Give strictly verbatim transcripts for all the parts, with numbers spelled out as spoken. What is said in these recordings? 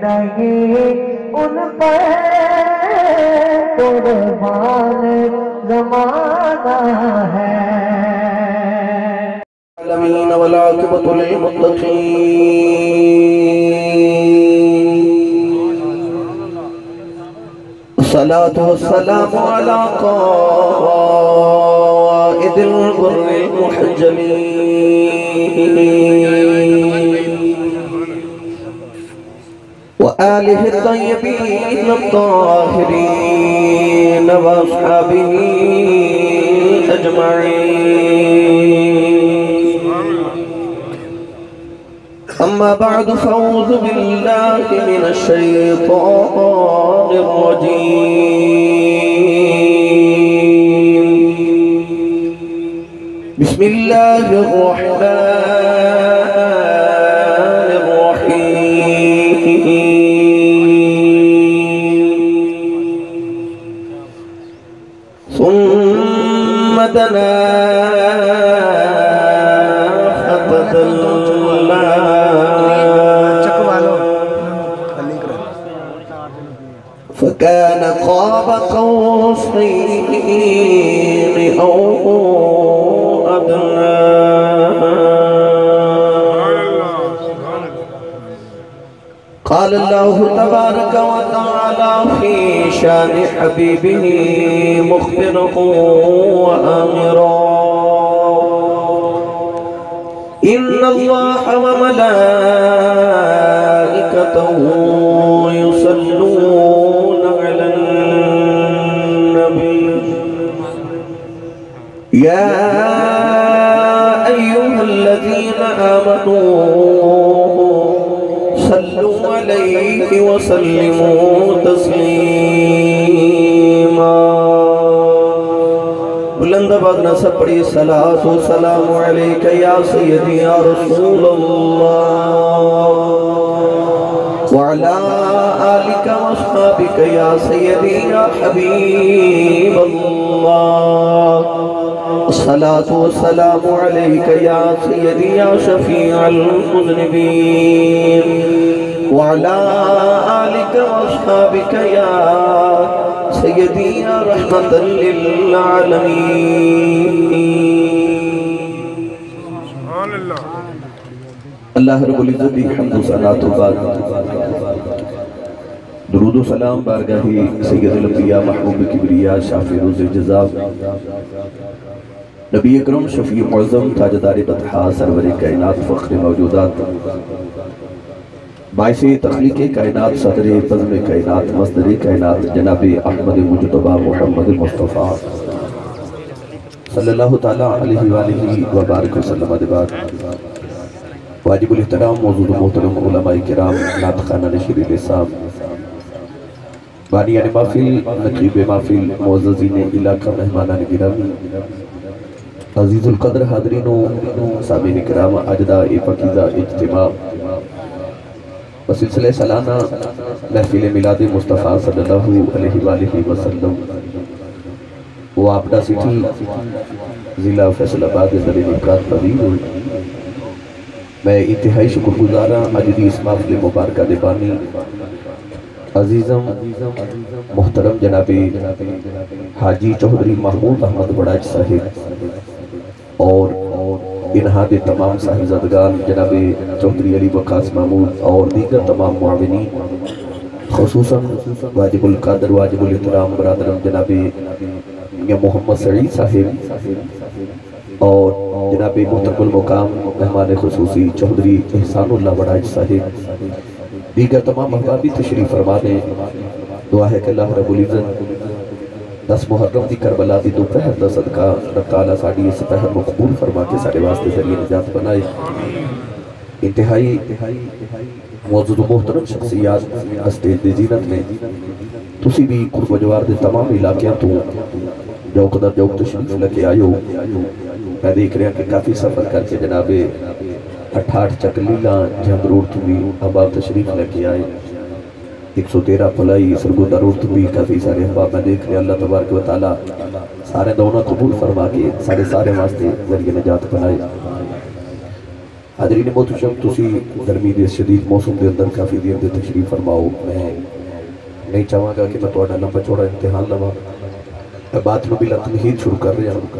نہیں ان پر قربان زمانہ ہے العالمین والعاقبۃ للمتقین الصلاة والسلام علی قائد الغر المحجلین وآلہ الطیبین الطاہرین واصحابہ اجمعین اما بعد فاعوذ باللہ من الشیطان الرجیم بسم اللہ الرحمن الرحیم ثم دنا فتدلنا فكان قاب قوسين أو أدنى قال الله تبارك وتعالى في شان حبيبه مخبرا وآمرا إن الله وملائكته يصلون على النبي يا أيها الذين آمنوا صلوا عليه وسلموا تسليما بلند بغنا سب پڑی صلاة و سلام علیکہ یا سیدی یا رسول اللہ وعلا آلک و اصحابک یا سیدی یا حبیب اللہ الصلاة والسلام علیکہ یا سیدی یا شفیع المذنبین وعلا آلک و اصحابک یا سیدی یا رحمت للعالمین اللہ رب العزت دی حمد و صلاة و بعد درود و سلام بارگاہی سید الانبیاء محبوب کبریاء شافی روز جزا نبی اکرم شفیع معظم تاجدار بطحا سرور کائنات فخر موجودات باعث تخلیق کائنات صدر بزم کائنات مصدر کائنات جناب احمد مجتبہ محمد مصطفیٰ صلی اللہ تعالیٰ علیہ وآلہ وبارک وسلم دباد واجب الاحترام موجود محترم علماء کرام ناطقانہ نشیر لسام بانیان محفل نقیب محفل معززین علاقہ مہمانان گرامی عزیز القدر حاضرین و سامعین کرام اجداء پاکیزہ اجتماع وسلسلہ سالانہ محفل میلاد مصطفیٰ صلی اللہ علیہ وآلہ وسلم وہ آپڈا سٹی ضلع فیصل آباد زمین امکان پذیر ہوئی میں انتہائی شکر گزارا اجدی اس محفل مبارکہ دبانی عزیزم محترم جناب حاجی چوہدری محمود احمد بڑاج صاحب اور انہاد تمام صاحبزادگان جناب چوہدری علی وقاص محمود اور دیگر تمام معاونین خصوصاً واجب القادر واجب الاحترام برادرم جناب محمد سعید صاحب اور جناب محترم المقام مہمان خصوصی چوہدری احسان اللہ بڑاج صاحب دیگر تمام احبابی تشریف فرمانے دعا ہے کہ اللہ رب العزت دس محرم دی کربلا دی دوپہر دا صدقہ رب تعالیٰ ساڑی اس پہر مقبول فرما کے سارے واسطے ذریعے نجات بنائے انتہائی موجود و محترم شخصیات اسٹیج دی زینت میں تسی بھی قرب و جوار دے تمام علاقیاں تو جو قدر جو تشریف لکے آئے ہو میں دیکھ رہا کہ کافی سفر کر کے جناب اٹھاٹھ چکلیلہ جہاں روڈ تو بھی احباب تشریف لکے آئے ایک سو تیرہ پلائی سرگودہ روڈ تو بھی کافی سارے احباب میں دیکھ رہے اللہ تبارک و تعالیٰ سارے دونوں قبول فرما کے سارے سارے واسطے ذریعے نجات بنائے حاضرین محترم تسی گرمی دے شدید موسم دے اندر کافی دیر دے تشریف فرماؤ. میں نہیں چاہوں گا کہ میں تھوڑا لمبا چوڑا امتحان لوا. میں بات نو بلا تمہید شروع کر رہا ہوں.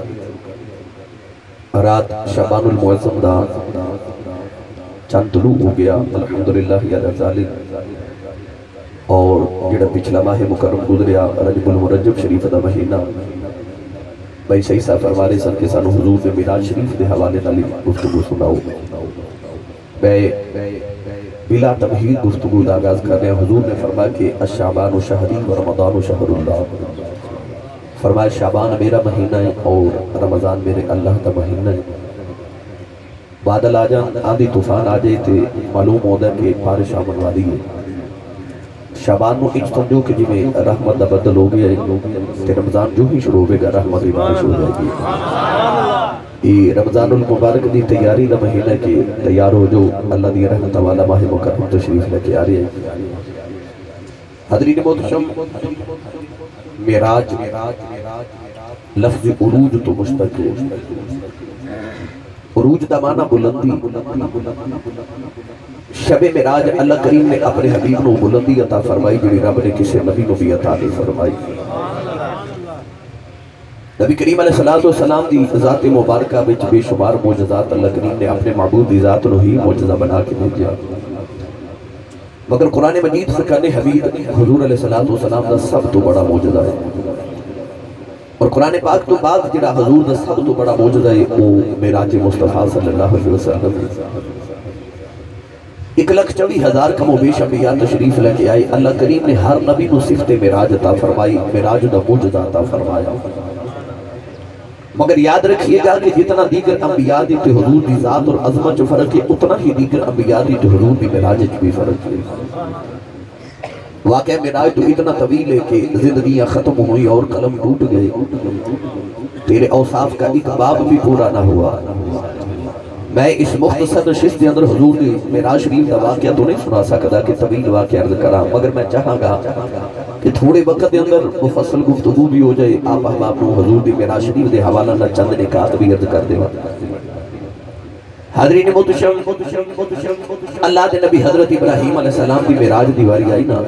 رات شعبان المعظم دا چند طلوع ہو گیا الحمدللہ یا ذالک. اور جڑا پچھلا ماہ مکرم گزریا رجب المرجب شریف دا مہینہ بھائی صحیح صاحب فرمارے سن کے سانو حضور دے معراج شریف دے حوالے نالی گفتگو سناؤ. میں بلا تمہید گفتگو دا آغاز کر رہے ہیں. حضور نے فرمایا کہ الشعبان شہری و رمضان شہر اللہ. فرمایا شعبان میرا مہینہ ہے اور رمضان میرے اللہ کا مہینہ ہے. بادل آ جان آندھی طوفان آ جائے تے معلوم ہوتا ہے کہ بارش آمن والی ہے. شعبان نو ایک سمجھو کہ جی میں رحمت دا بدل ہو گیا ہے کہ رمضان جو ہی شروع ہوئے گا رحمت بھی بارش ہو جائے گی. یہ رمضان المبارک دی تیاری دا مہینہ کہ تیار ہو جو اللہ دی رحمت والا ماہ مکرم تشریف لے کے آ رہی ہے. حضرین محترم معراج لفظ عروج تو مشتق ہے. عروج دا معنی بلندی. شب معراج اللہ کریم نے اپنے حبیب نو بلندی عطا فرمائی جڑی رب نے کسی نبی نو بھی عطا نہیں فرمائی. نبی کریم علیہ السلام دی ذات مبارکہ بچ بے شمار معجزات اللہ کریم نے اپنے معبود دی ذات نو ہی معجزہ بنا کے بھیجا. مگر قرآن مجید فرقان حمید حضور علیہ السلام دا سب تو بڑا معجزہ ہے. اور قرآن پاک تو بعد جڑا حضور دا سب تو بڑا معجزہ ہے وہ معراج مصطفیٰ صلی اللہ علیہ وسلم. ایک لکھ چوی ہزار کم و بیش انبیاء تشریف لے کے آئی. اللہ کریم نے ہر نبی نو صفت معراج عطا فرمائی, معراج دا معجزہ عطا فرمایا. مگر یاد رکھیے گا کہ جتنا دیگر انبیاء دی تے حضور دی ذات اور عظمت جو فرق ہے اتنا ہی دیگر انبیاء دی تے حضور دی معراج بھی فرق ہے. واقعہ معراج تو اتنا طویل ہے کہ زندگیاں ختم ہوئی اور قلم ٹوٹ گئے. تیرے اوصاف کا ایک باب بھی پورا نہ ہوا. میں اس مختصر نشست کے اندر حضور نے معراج شریف کا واقعہ تو نہیں سنا سکتا کہ طویل واقعہ عرض کرا, مگر میں چاہاں گا کہ تھوڑے وقت کے اندر مفصل گفتگو بھی ہو جائے. آپ احباب کو حضور دی معراج شریف دے حوالہ نہ چند نکات بھی عرض کر دے. حاضرین محترم اللہ دے نبی حضرت ابراہیم علیہ السلام دی معراج دیواری آئی نا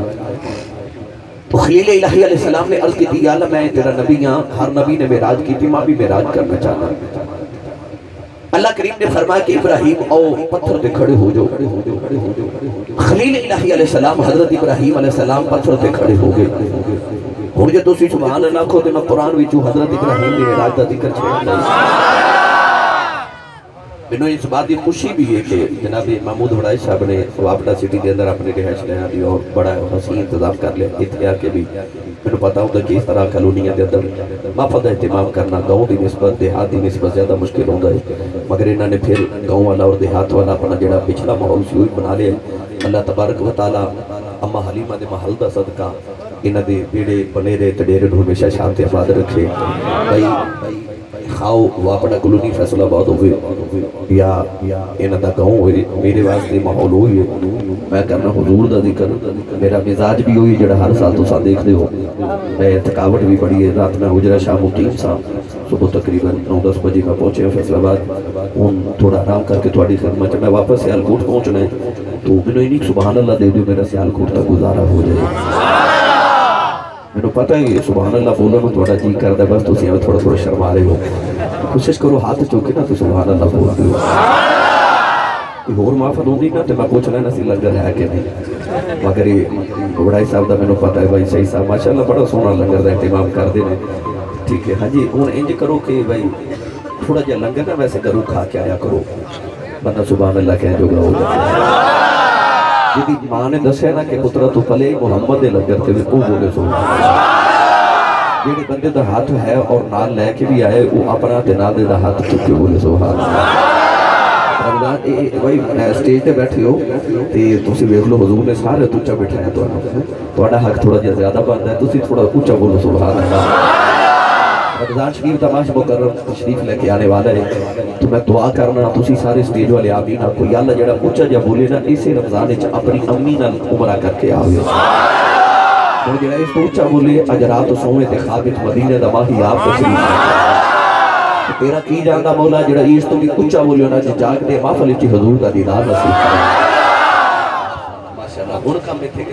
تو خلیل الہی علیہ السلام نے عرض کی تھی یا اللہ میں تیرا نبی ہاں, ہر نبی نے معراج کی تھی, میں بھی معراج کرنا چاہتا. اللہ کریم نے فرمایا کہ ابراہیم او پتھر دے کھڑے ہو جو. خلیل الہی علیہ السلام حضرت ابراہیم علیہ السلام پتھر دے کھڑے ہو گئے. اور جے تو سی سبحان اللہ کھو دے میں قرآن وچوں حضرت ابراہیم نے معراج دا ذکر چھوڑ دیا. میں اس بات کی خوشی بھی ہے کہ جناب محمود وڑائی صاحب نے وابڈا سٹی کے اندر اپنے رہائش لیا دی اور بڑا حسین انتظام کر لیا. اتیا کہ بھی میں پتا ہوتا کہ اس طرح کالونیاں دے اندر مفاد اہتمام کرنا گاؤں دی نسبت دیہات دی نسبت زیادہ مشکل ہوتا ہے. مگر انہوں نے پھر گاؤں والا اور دیہات والا اپنا جڑا پچھلا ماحول سی ہوئی بنا لیا. اللہ تبارک و تعالی اما حلیمہ دے محل دا صدقہ انہوں دے بیڑے بنیرے تڈیرے نو ہمیشہ شانت آباد رکھے. بھائی خاؤ واپڑا کلونی فیصلہ آباد ہوئے یا انہوں دا گاؤں ہوئے میرے واسطے ماحول ہوئی ہے. میں کرنا حضور دا ذکر, میرا مزاج بھی ہوئی جڑا ہر سال تو ساتھ دیکھ دے ہو. میں تھکاوٹ بھی بڑی ہے. رات میں حجرہ شاہ مقیم صاحب صبح تقریباً نو دس بجے میں پہنچے ہیں فیصل آباد. ان تھوڑا آرام کر کے تھوڑی خدمت میں واپس سیالکوٹ پہنچنا ہے تو میں نے نہیں سبحان اللہ دے دو میرا سیالکوٹ تک گزارا ہو جائے. میں نے پتہ ہے سبحان اللہ بولو میں تھوڑا جی کرتا ہے بس تو سیاں تھوڑا تھوڑا شرما رہے ہو. کوشش کرو ہاتھ چوکے نا تو سبحان اللہ بولتے ہو. اور معافت ہوندی نا تو میں پوچھ لینا سی لنگر ہے کہ نہیں. مگر یہ بڑائی صاحب دا میں نے پتہ ہے بھائی صحیح صاحب ماشاءاللہ بڑا سونا لنگر دا اہتمام کر دے نے. ٹھیک ہے ہاں جی ہوں انج کرو کہ بھائی تھوڑا جہا لنگر نا ویسے کرو کھا کے آیا کرو بندہ سبحان اللہ کہہ جو گا ہو جائے. جدی ماں نے دسے نا کہ پترہ تو پلے محمد دے لنگر تے وہ بولے سبحان اللہ. جیڑے بندے دا ہاتھ ہے اور نال لے کے بھی آئے وہ اپنا تے نال دے دا ہاتھ چکے بولے سبحان اللہ. رمضان بھائی سٹیج تے بیٹھے ہو تے تسی ویکھ لو حضور نے سارے اونچا بٹھایا تہاڈا حق تھوڑا جہا زیادہ بنتا ہے تسی تھوڑا اونچا بولو سبحان اللہ. رمضان شریف تماش مکرم تشریف لے کے آنے والا ہے تو میں دعا کرنا تسی سارے سٹیج والے آمین آکھو یا اللہ جڑا اونچا جہا بولے نا اسے رمضان وچ اپنی امی نال عمرہ کر کے آوے. اور جڑا اس اونچا بولے اجرات و سونے تے خابت مدینہ دا ماہی آپ تشریف تیرا کی جاندہ مولا جڑا اس تو بھی اچھا بولیو نا جی جاگ دے محفل کی حضور کا دیدار نصیب کرے ماشاءاللہ ان کا میں تھے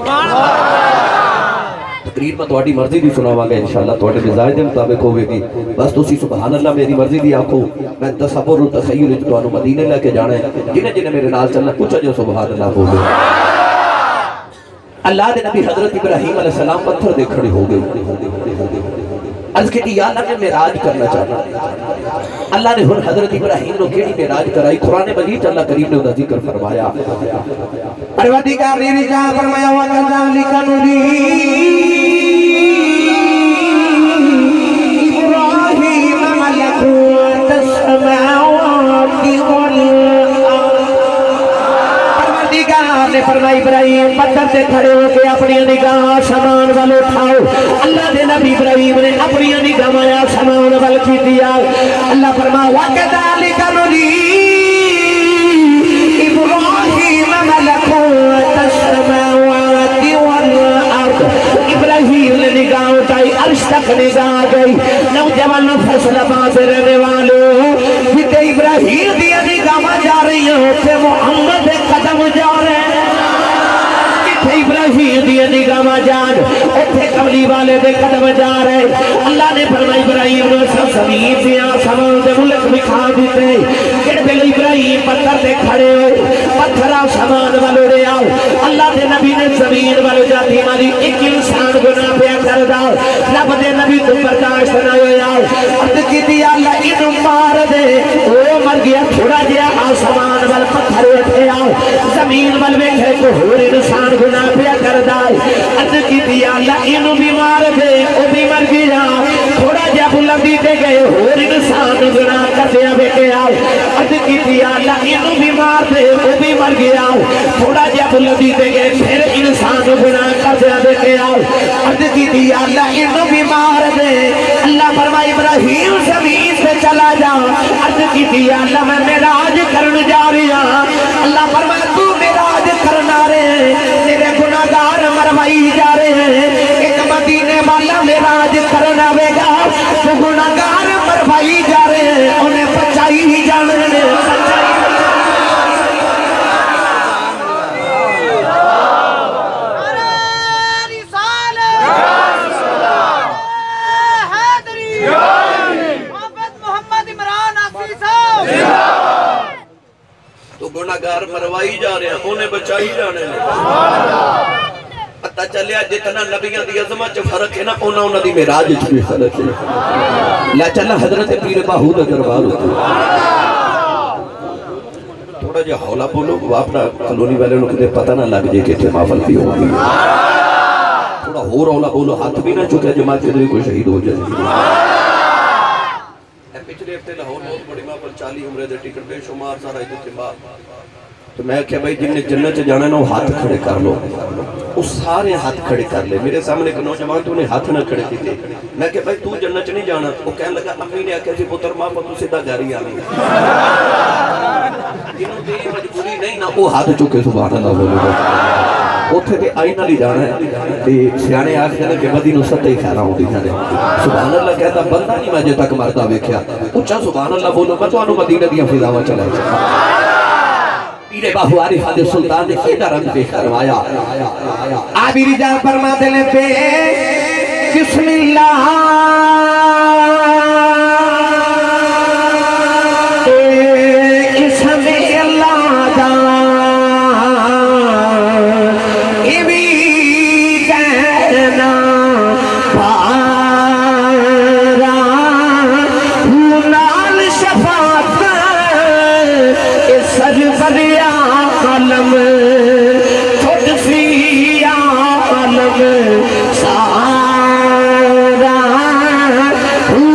تقریر میں تواڈی مرضی دی سناواں گا انشاءاللہ تواڈے مزاج دے مطابق ہوے گی بس تسی سبحان اللہ میری مرضی دی آکھو میں تصور و تخیل وچ تانوں مدینے لے کے جانا ہے جنہیں جنہیں میرے نال چلنا کچھ جو سبحان اللہ بولو اللہ دے نبی حضرت ابراہیم علیہ السلام پتھر دے کھڑے ہو گئے عرض کے یا اللہ میں معراج کرنا چاہتا اللہ نے ہن حضرت ابراہیم نو کیڑی معراج کرائی قرآن مجید اللہ کریم نے انہا ذکر فرمایا پروردگار نے رجا فرمایا وَكَذَلِكَ نُرِي إِبْرَاهِيمَ مَلَكُوتَ السَّمَاوَاتِ وَالْأَرْضِ پروردگار نے فرمایا ابراہیم پتھر سے کھڑے ہو کے اپنی نگاہ آسمان وال اٹھاؤ اللہ دے نبی ابراہیم نے اپنی نگاہ آسمان وال کی دیا اللہ فرمایا وَكَذَلِكَ نُرِي إِبْرَاهِيمَ مَلَكُوتَ السَّمَاوَاتِ وَالْأَرْضِ ابراہیم نے نگاہ اٹھائی عرش تک نگاہ گئی نوجوان فیصلہ باز رہنے والوں جتے ابراہیم دیا نگاہ جا رہی ہیں تے محمد قدم جا رہے ہیں جتے ابراہیم دیا نگاہ جان اتے کملی والے دے قدم جا رہے ہیں اللہ نے فرمایا ابراہیم نے سب زمین دیا سمان دے ملک بکھا دیتے کہ پہلے ابراہیم پتھر دے کھڑے ہوئے پتھر آسمان والو رے آؤ اللہ دے نبی نے زمین والو جاتی ماری ایک انسان گناہ پہ کر داؤ رب دے نبی تم برداشت نہ ہوئے آؤ اب کی دیا اللہ انہوں مار دے وہ مر گیا تھوڑا جیا آسمان وال پتھر اٹھے آؤ زمین وال بیٹھے کو ہور انسان گناہ پہ کر داؤ اب کی دیا اللہ انہوں بھی مار دے وہ بھی مر گیا تھوڑا جیا بلندی دے گئے ہور انسان گناہ کر دیا بیٹھے آؤ اب کی دیا اللہ انہوں بھی مار دے وہ بھی مر گیا تھوڑا جیا بلندی دے گئے پھر انسان گناہ کر دیا بیٹھے آؤ عرض کی دیا اللہ انہوں بھی مار دے اللہ فرمائے ابراہیم زمین سے چلا جا عرض کی دیا اللہ میں معراج کرنے جا رہی ہوں اللہ فرمائے تو معراج کرنا رہے میرے گناہگار مروائی جا رہے ہیں ایک مدینے والا معراج کرنا بے گا تو گناہگار مروائی جا رہے ہیں انہیں بچائی ہی جانے ہیں تو گناہگار مروائی جا رہے ہیں انہیں بچائی جانے ہیں پتہ چلیا جتنا نبیوں دی عظمت فرق ہے نا انہاں انہاں دی معراج وچ بھی فرق ہے لا چلا حضرت پیر باہو دا دربار ہوتا تھوڑا جا حولا بولو وہ اپنا کلونی والے انہوں کتے پتہ نہ لگ جائے کہ تھے محفل بھی ہوگی تھوڑا ہور حولا بولو ہاتھ بھی نہ چکے جماعت کے کوئی شہید ہو جائے پچھلے ہفتے لاہور بہت بڑی محفل چالی عمرے دے ٹکٹ بے شمار سارا اجتماع تو میں کہا بھائی جن نے جنت جانا نا وہ ہاتھ کھڑے کر لو وہ سارے ہاتھ کھڑے کر لے میرے سامنے ایک نوجوان تو انہیں ہاتھ نہ کھڑے کیتے میں کہا بھائی تو جنت نہیں جانا وہ کہنے لگا امی نے آکھا سی پتر ماں پر تو سیدھا گھر ہی آنی جنہوں دے مجبوری نہیں نا وہ ہاتھ چکے سبحان اللہ بولے اوتھے تے آئی نہ لی جانا ہے تے سیانے آکھتے ہیں کہ مدینہ ستے ہی خیرہ ہوں دیکھا دے سبحان اللہ کہتا بندہ نہیں مجھے تک مردہ بیکھیا اچھا سبحان اللہ بولو میں تو آنو مدینہ دیا فضاوہ چلائے پیرے باہو عارف حضر سلطان نے کیدہ رنگ پیش کروایا عابری جا فرما دلے پہ بسم اللہ اسم اللہ دا سارا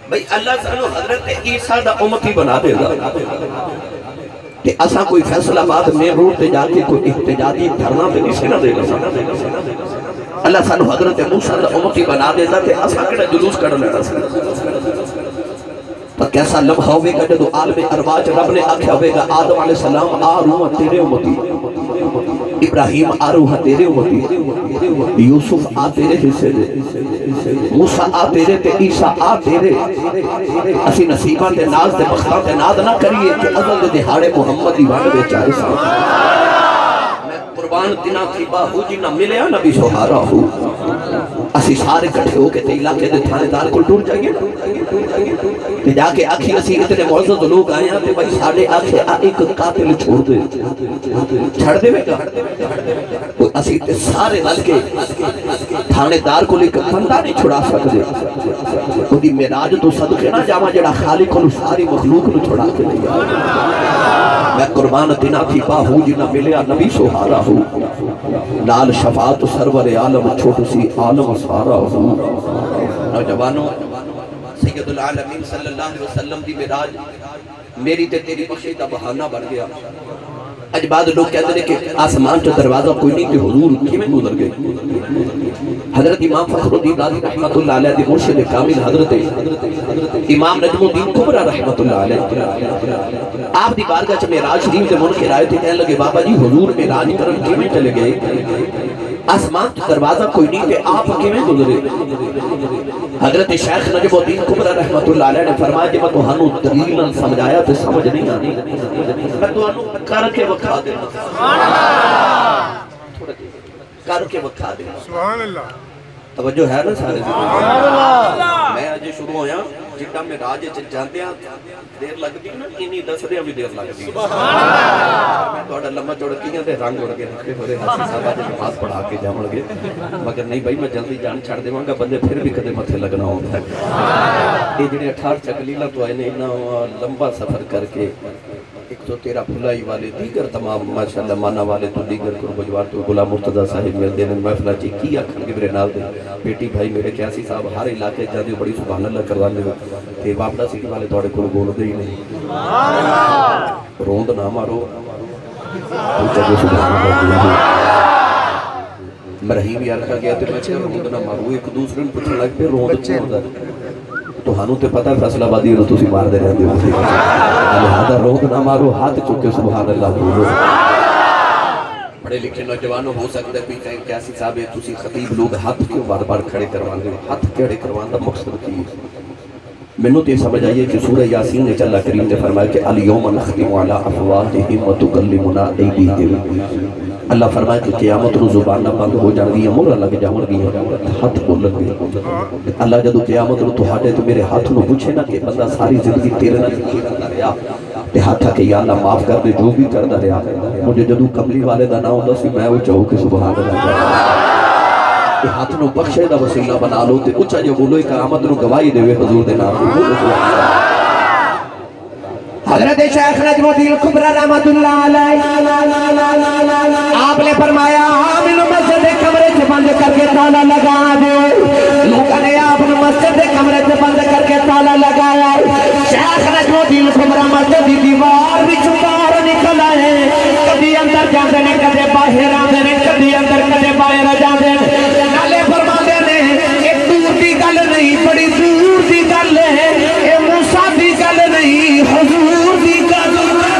بھئی اللہ سانو حضرت عیسیٰ دا امتی بنا دے گا کہ اسا کوئی فیصلہ بعد میں روڈ تے جا کے کوئی احتجاجی دھرنا تے نہیں سنا دے گا اللہ سانو حضرت موسیٰ دا امتی بنا دے گا کہ اسا کڑا جلوس کڑ لینا سنا تو کیسا لمحہ ہوئے گا جدو عالم ارواح رب نے آکھا ہوئے گا آدم علیہ السلام آ روح تیرے امتی ابراہیم آ روح تیرے امتی یوسف آ تیرے حصے دے موسیٰ آ تیرے تے عیسیٰ آ تیرے اسی نصیبہ تے ناز تے بختہ تے ناد نہ کریے کہ ازل دے دہاڑے محمدی وانڈ بے چاہے سا میں قربان تینا تھی باہو جی نہ ملیا نبی سہارا ہو اسی سارے کٹھے ہو کے تے علاقے دے تھانے دار کو ٹور جائیے تے جا کے آکھی اسی اتنے معزز لوگ آئے ہیں تے بھائی ساڑھے آکھے آ ایک قاتل چھوڑ دے چھڑ دے میں کہا اسی تے سارے نل کے تھانے دار کو لے کر بندہ نہیں چھڑا سکتے وہ دی میراج تو صدقے نہ جاما جڑا خالق کو ساری مخلوق نو چھڑا کے نہیں میں قربان تینا تھی باہو جی نہ ملیا نبی سہارا ہو نال شفاعت سرور عالم چھوٹ سی عالم سارا ہو نوجوانوں سید العالمین صلی اللہ علیہ وسلم دی میراج میری تے تیری بخشی دا بہانہ بن گیا اج بعد لوگ کہتے ہیں کہ آسمان جو دروازہ کوئی نہیں کہ حضور کیوں گزر گئے حضرت امام فخر الدین رازی رحمت اللہ علیہ دی مرشد کامل حضرت امام نجم الدین کبرا رحمت اللہ علیہ آپ دی بارگاہ چھ معراج شریف دے منکر آئے تھے کہنے لگے بابا جی حضور معراج کرن کیوں چلے گئے آسمان جو دروازہ کوئی نہیں کہ آپ کیوں گزرے حضرت شیخ نجم الدین کبرا رحمت اللہ علیہ نے فرمایا کہ میں تو ہنو دلیل سمجھایا تو سمجھ نہیں آنی میں تو ہنو کر کے وقت دے کر کے وقت دے سبحان اللہ توجہ ہے نا سارے زندگی میں آج شروع ہویا جنہا میں راج جانتے ہیں دیر لگ دی نا انہی دس دے ہمیں دیر لگ دی میں تو اڑا لمبا چوڑ کیاں دے رنگ اڑ گئے رکھے ہو رہے حاسی صاحب آج نماز پڑھا کے جامڑ گئے مگر نہیں بھائی میں جلدی جان چھڑ دے گا بندے پھر بھی کدے متھے لگنا ہوتا ہے یہ جنہیں اٹھار چکلیلہ تو آئے نے لمبا سفر کر کے ایک تو تیرا پھلائی والے دیگر تمام ماشاءاللہ مانا والے تو دیگر قربجوار تو غلام مرتضی صاحب مل دینے محفلہ چی کی اکھن کے میرے نال دے بیٹی بھائی میرے کیاسی صاحب ہر علاقے جاندے بڑی سبحان اللہ کروانے دے تے واپڑا سیٹی والے توڑے کو بول دے ہی نہیں روند نہ مارو چلے سبحان اللہ مرحیم یار کھا گیا تے میں چھے روند نہ مارو ایک دوسرے نے پچھے لگ پہ روند چھوڑ تو ہنو تے پتہ فیصلہ بادی رو تسی مار دے رہے دے لہذا روند نہ مارو ہاتھ چکے سبحان اللہ بولو بڑے لکھے نوجوانوں ہو سکتا ہے کوئی کہیں کیسی صاحب ہے تسی خطیب لوگ ہاتھ کیوں بار بار کھڑے کروان دے ہاتھ کھڑے کروان دا مقصد کی میں نے تو یہ سمجھ آئیے کہ سورہ یاسین نے اللہ کریم نے فرمایا کہ الیوم نختم علی افواہہم وتکلمنا ایدیہم اللہ فرمایا کہ قیامت رو زبان نہ بند ہو جان گی مر لگ جاون گی ہاتھ بولن گے اللہ جدو قیامت رو تو ہاٹے تو میرے ہاتھ نو پوچھے نا کہ بندہ ساری زندگی تیرے نہ کرتا رہا تے ہاتھا کہ یا اللہ معاف کر دے جو بھی کرتا رہا مجھے جدو کملی والے دا نہ ہوتا سی میں وہ چاہوں کہ سبحان اللہ کہ ہاتھ نو بخشے دا وسیلہ بنا لو تے اچھا جو بولو قیامت نو گواہی دے حضور دے نام حضرت شیخ نجم الدین کبرا رحمت اللہ علیہ آپ نے فرمایا آمین مسجد کمرے سے بند کر کے تالا لگا دے لوگوں نے آپ نے مسجد کمرے سے بند کر کے تالا لگایا شیخ نجم الدین کبرا مسجد دی دیوار بھی باہر نکل آئے کبھی اندر جاندے نے کبھی باہر آندے نے کبھی اندر کبھی باہر جاندے نالے فرماندے نے ایک دور دی گل نہیں بڑی دور دی گل ہے اے موسیٰ دی گل نہیں حضور دی گل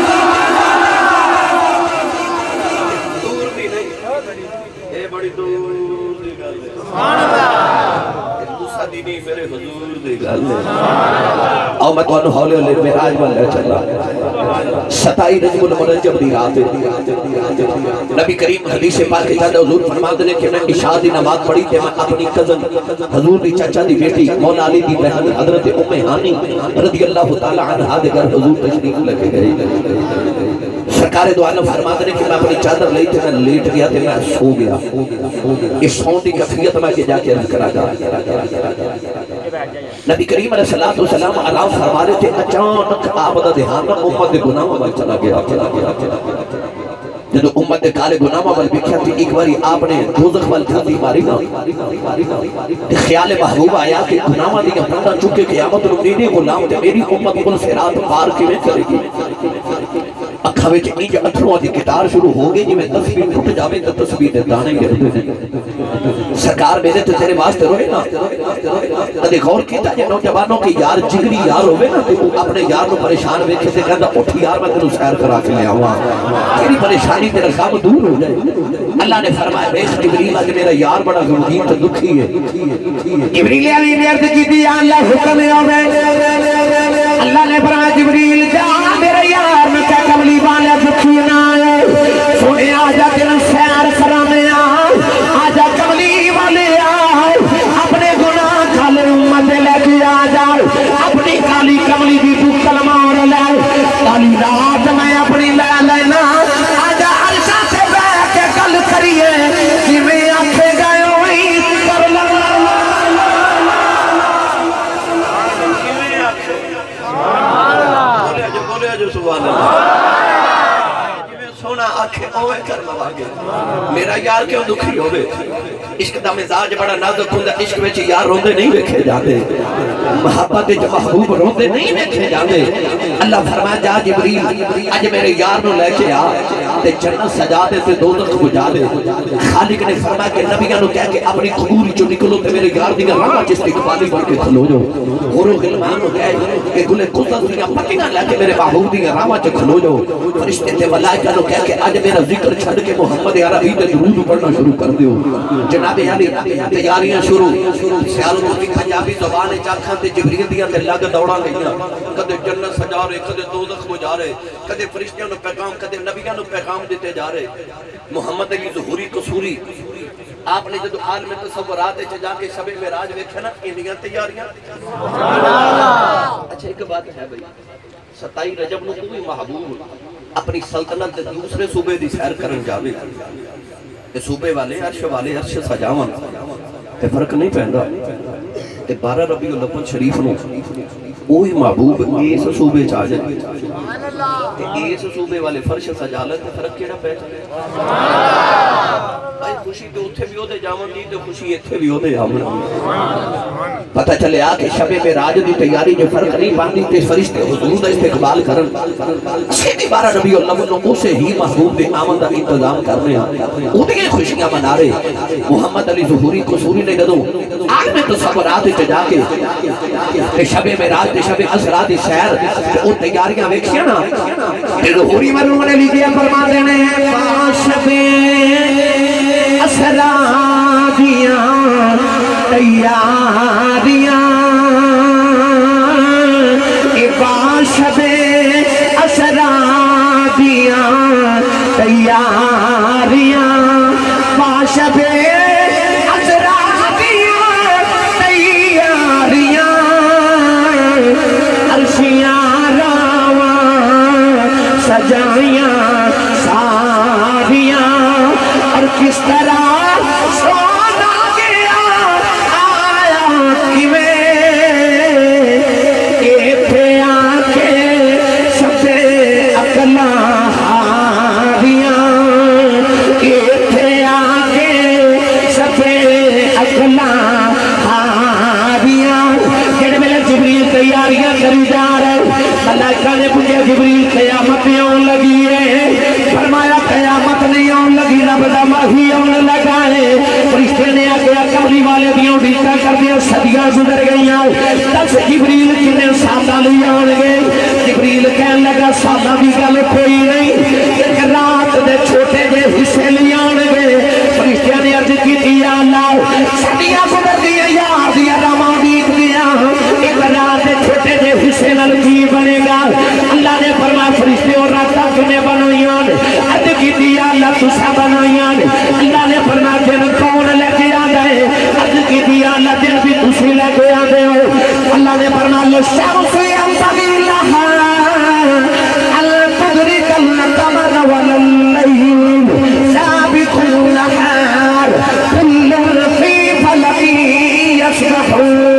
دور دی نہیں اے بڑی دور دی گل ہے سبحان اللہ موسیٰ دی نہیں میرے حضور دی گل ہے آؤ میں تو حولے علیہ معراج والے چلا ستائی نجم المرجب دی رات نبی کریم حدیث پاک کے جاندے حضور فرماتے ہیں کہ میں عشاء دی نماز پڑھی تھے میں اپنی کزن حضور دی چچا دی بیٹی مولا علی دی بہن حضرت ام ہانی رضی اللہ تعالی عنہا دے گھر حضور تشریف لے گئے سرکار دو عالم فرماتے ہیں کہ میں اپنی چادر لئی تھے میں لیٹ گیا تھے میں سو گیا اس سون دی کفیت میں کہ جا کے عرض کرا گا نبی کریم علیہ السلام علیہ فرما رہے تھے اچانک آپ دا دھیان نہ محمد گناہ میں چلا گیا جب امت کالے گنامہ بل بکھیا تھی ایک باری آپ نے دوزخ بل جھاتی ماری نا خیال محبوب آیا کہ گنامہ دیا بندہ چکے قیامت رو میرے غلام تے میری امت کل سرات پار کی میں کرے گی اکھا وچ انج اتھروں دی کتار شروع ہو گئی جی میں تصویر ٹوٹ جاوے تو تصویر دے دانے گردے سرکار میرے تو تیرے واسطے روئے نا کدے غور کیتا جے نوجوانوں کی یار جگری یار ہوئے نا تو اپنے یار نو پریشان ویکھے تے کہندا اٹھ یار میں تینوں سیر کرا کے لے آواں تیری پریشانی تیرا کام دور ہو جائے اللہ نے فرمایا بے جبریل اج میرا یار بڑا غمگین تے دکھی ہے جبریل علی نے عرض کی تھی اللہ حکم ہوے اللہ نے فرمایا جبریل جا میرا یار میں کیا کملی والا دکھی نہ ہے سونے آجا تیرا سیر کرانے آجا کملی والے آئے اپنے گناہ کھالے امت لے کے آجا اپنی کالی کملی دی تو کلمہ اور لے کالی رات میں اپنی لے لینا آجا عرشہ سے بیٹھ کے کل کریے کہ میں آنکھیں گئے ہوئی کر لگا بولے جو بولے جو سبحان اللہ سونا آنکھیں اوے کر لواگے میرا یار کیوں دکھی ہوئے عشق دا مزاج بڑا نازک ہوندہ عشق وچ یار روندے نہیں ویکھے جاندے محبت جو محبوب روندے نہیں ویکھے جاندے اللہ فرمایا جا جبریل اج میرے یار نو لے کے آ تے جنت سجا دے تے دوزخ بجا دے خالق نے فرمایا کہ نبیوں نو کہہ کے اپنی قبور چوں نکلو تے میرے یار دی راہ وچ استقبالی بن کے کھلو جو ہورو غلمان نو کہے کہ گلے قدرت دیاں پٹیاں لے کے میرے محبوب دی راہ وچ کھلو جو فرشتے تے ملائکہ نو کہہ کہ آج میرا ذکر چھڑ کے محمد عربی تے درود پڑھنا شروع کر دیو جناب علی تیاریاں شروع سیالوں کی پنجابی زبان چاکھاں تے جبریل دیاں تے لگ دوڑاں گئیاں کدے جنت سجا رہے کدے دوزخ بجا رہے کدے فرشتیاں نو پیغام کدے نبیوں نو پیغام دیتے جا رہے محمد علی ظہوری قصوری آپ نے جدو عالم تصورات جا کے شب معراج ویکھیا نا انہیاں تیاریاں اچھا ایک بات ہے بھئی ستائی رجب نو کوئی محبوب اپنی سلطنت دوسرے صوبے دی سیر کرن جاوے تے صوبے والے عرش والے عرش سجاون تے فرق نہیں پہندا تے بارہ ربیع الاول شریف نو اوہی محبوب اس صوبے چ آ جائے تے اس صوبے والے فرش سجا لے تے فرق کیڑا پہ جائے بھائی خوشی تے اوتھے بھی اودے جاون دی تے خوشی ایتھے بھی اودے آون پتہ چلے آ کہ شب معراج دی تیاری جو فرق نہیں پاندی تے فرشتے حضور دا استقبال کرن سیدھی بارہ ربیع الاول نو اسے ہی محبوب دے آمد دا انتظام کرنے ہیں اودی خوشیاں منا رہے محمد علی ظہوری قصوری نے جدوں عالم تصورات تے جا کے تے شب معراج تے شب اسرا دی سیر تے او تیاریاں ویکھیاں نا تے ظہوری مرحوم نے لکھیا فرما دینے ہیں شب اسرا دیاں تیاریاں شب اسرا دیاں تیاریاں شب اسرا دیاں تیاریاں عرشیاں راواں سجائیاں ساریاں اور کس طرح سونا گیا آیا کی میں تیاریاں کری جا رہے ملائکہ نے پوچھا جبریل قیامت نہیں آن لگی ہے فرمایا قیامت نہیں آن لگی رب دا ماہی آن لگا ہے فرشتے نے آگیا کملی والے دیوں ڈیٹا کر دیا صدیاں گزر گئیاں دس جبریل کنے سادہ لے آن گے جبریل کہنے لگا سادہ بھی گل کوئی نہیں ایک رات دے چھوٹے دے حصے لے آن گے فرشتے نے عرض کی دیا اللہ صدیاں گزر دیا یار دیا راما دیکھ دیا ایک رات چھوٹے دے حصے نال کی بنے گا اللہ نے فرمایا فرشتے اور راتاں کنے بنائیاں عرض کی دیا اللہ تسا بنائیاں اللہ نے فرمایا دن کون لے کے آ گئے عرض کی دیا اللہ دن بھی تسی لے کے آ گئے ہو اللہ نے فرمایا الشمس ينبغي لها أن تدرك القمر ولا الليل سابق النهار كل في فلك يسبحون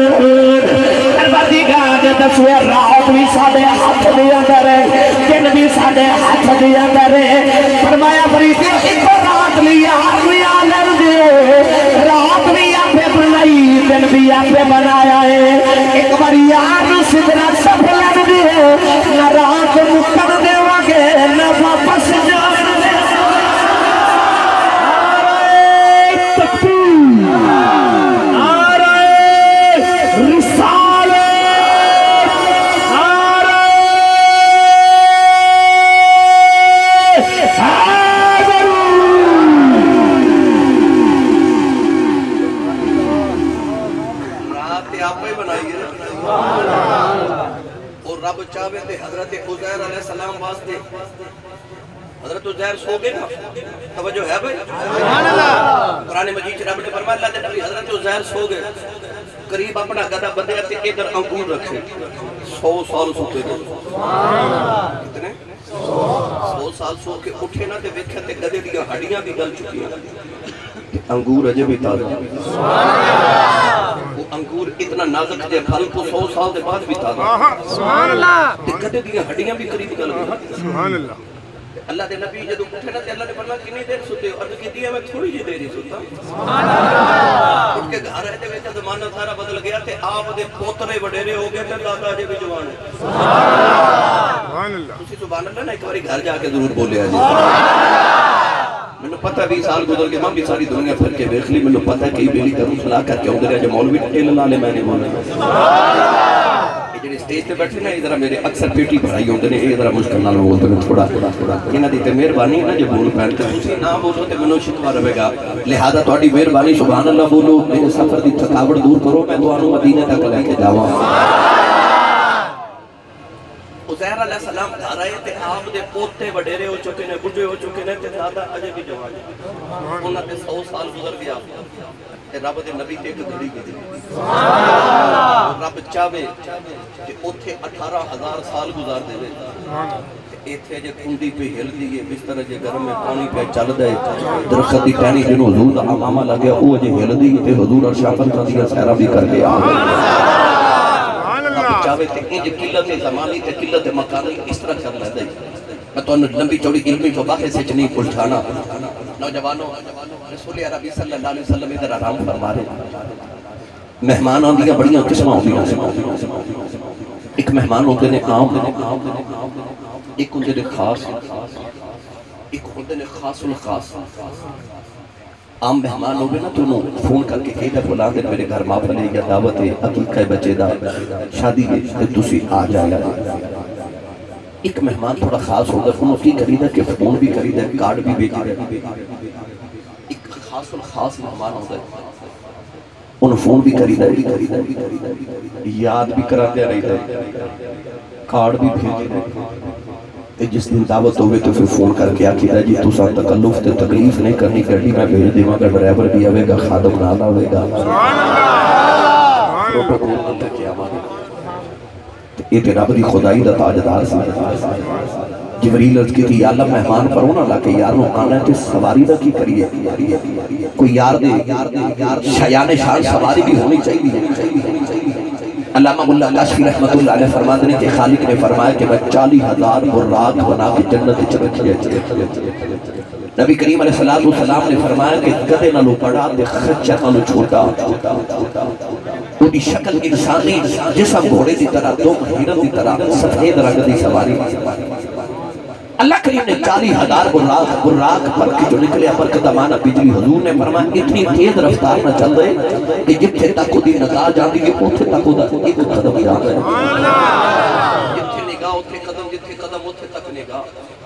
دسویں رات بھی ساڑھے ہاتھ بھی اندر ہے دن بھی ساڑے ہاتھ دیا درے فرمایا فریدی ایک رات لیا لیا لر دے رات بھی آپے بنائی دن بھی آپے بنایا ہے ایک بار یاد سدرہ سب لر دے نہ رات مکر دے وگے نہ واپس جان دے رب چاہوے تھے حضرت عزیر علیہ السلام واسطے حضرت عزیر سو گئے نا توجہ ہے بھئی قرآن مجید رب نے فرمایا اللہ نے نبی حضرت عزیر سو گئے قریب اپنا گدہ بندے تے ادھر انگور رکھے سو سال سوتے تھے کتنے سو سال سو کے اٹھے نا تے ویکھے تے گدے دیا ہڈیاں بھی گل چکی ہیں انگور اجے بھی تازہ وہ انگور اتنا نازک دے پھل کو سو سال دے بعد بھی تازہ سبحان اللہ تے گدے دیا ہڈیاں بھی قریب گل سبحان اللہ اللہ دے نبی جدو اٹھے نا تے اللہ نے فرمایا کتنی دیر سوتے ہو عرض کیتی ہے میں تھوڑی جی دیر ہی سوتا سبحان اللہ اٹھ کے گھر آئے تے ویسے زمانہ سارا بدل گیا تے آپ دے پوترے وڈیرے ہو گئے تے دادا اجے بھی جوان ہے سبحان اللہ تسی سبحان اللہ نا ایک باری گھر جا کے ضرور بولے آجی میں نے پتہ بھی سال گزر کے ماں بھی ساری دنیا پھر کے بیخ لی میں نے پتہ کئی بیلی کروں صلاح کر کے اندر ہے جو مولوی ٹیل لالے میں نے مولا یہ جنہی سٹیج تے بیٹھے نا ادھر میرے اکثر پیٹی بھرائی ہوندے نے ادھر مشکل نال بولتے ہیں تھوڑا انہاں دی تے مہربانی ہے نا جو بول پہن کے تسی نہ بولو تے منو شکوا رہے گا لہذا تہاڈی مہربانی سبحان اللہ بولو میرے سفر دی تھکاوٹ دور کرو میں تانوں مدینے تک لے کے جاواں عزیر علیہ السلام گھر آئے تے آپ دے پوتے وڈیرے ہو چکے نے بڑھے ہو چکے نے تے دادا اجے بھی جوان ہے انہاں تے سو سال گزر گیا تے رب دے نبی تے ایک گھڑی گئی رب چاہے تے اوتھے اٹھارہ ہزار سال گزار دے تے ایتھے جے کنڈی پہ ہل دی ہے بستر جے گرم میں پانی پہ چل دے درخت دی ٹہنی جنوں حضور دا امامہ لگیا او جے ہل دی تے حضور عرش پر دیا سہرا بھی کر کے آ چاہے تے انج قلت زمانی تے قلت مکانی اس طرح کر لے دے میں تو لمبی چوڑی علمی تو باہر سے چنی الجھانا نوجوانوں رسول عربی صلی اللہ علیہ وسلم ادھر آرام فرما رہے مہمان آن دیا بڑیاں قسمہ ہوتی ایک مہمان ہوتے نے عام ایک ہوتے نے خاص ایک ہوتے نے خاص الخاص عام مہمان ہوگے نا تو انہوں فون کر کے کہی دا بلا دے میرے گھر ماں پلے یا دعوت ہے عقیقہ بچے دا شادی ہے تسی آ جائے ایک مہمان تھوڑا خاص ہوگا انہوں کی کریدہ کہ فون بھی کریدہ کارڈ بھی بیٹی ایک خاص الخاص مہمان ہوگا انہوں فون بھی کریدہ یاد بھی کراتے رہی کارڈ بھی بھیجے جس دن دعوت ہوئے تو پھر فون کر کے آکیدہ جی تو سا تکلف تے تکلیف نہیں کرنی گاڑی میں بھیج دے مگر ڈرائیور بھی آوے گا خادم نالا ہوئے گا پروٹوکول نہ کیا مانے یہ تے رب دی خدائی دا تاجدار سی جبریل عرض کی تھی یا اللہ مہمان پر ہونا لا کہ یاروں آنا ہے تے سواری دا کی کریے کوئی یار دے شیان شان سواری بھی ہونی چاہیے علامہ ملا کاشفی رحمت اللہ علیہ فرماتے ہیں کہ خالق نے فرمایا کہ میں چالی ہزار براق بنا کے جنت چلے نبی کریم علیہ السلام نے فرمایا کہ گدے نہ لو پڑا دے خچہ نہ لو چھوٹا انہی شکل انسانی جسم گھوڑے دی طرح دو ہیرن دی طرح سفید رنگ دی سواری اللہ کریم نے چالی ہزار براق براق پر کی جو نکلے پر قدمانہ بجلی حضور نے فرمایا اتنی تیز رفتار نہ چل رہے کہ جتھے تک دی نگاہ جاندی کہ اتھے تک دا ایک قدم جا رہے جتھے نگاہ اتھے قدم جتھے قدم اتھے تک نگاہ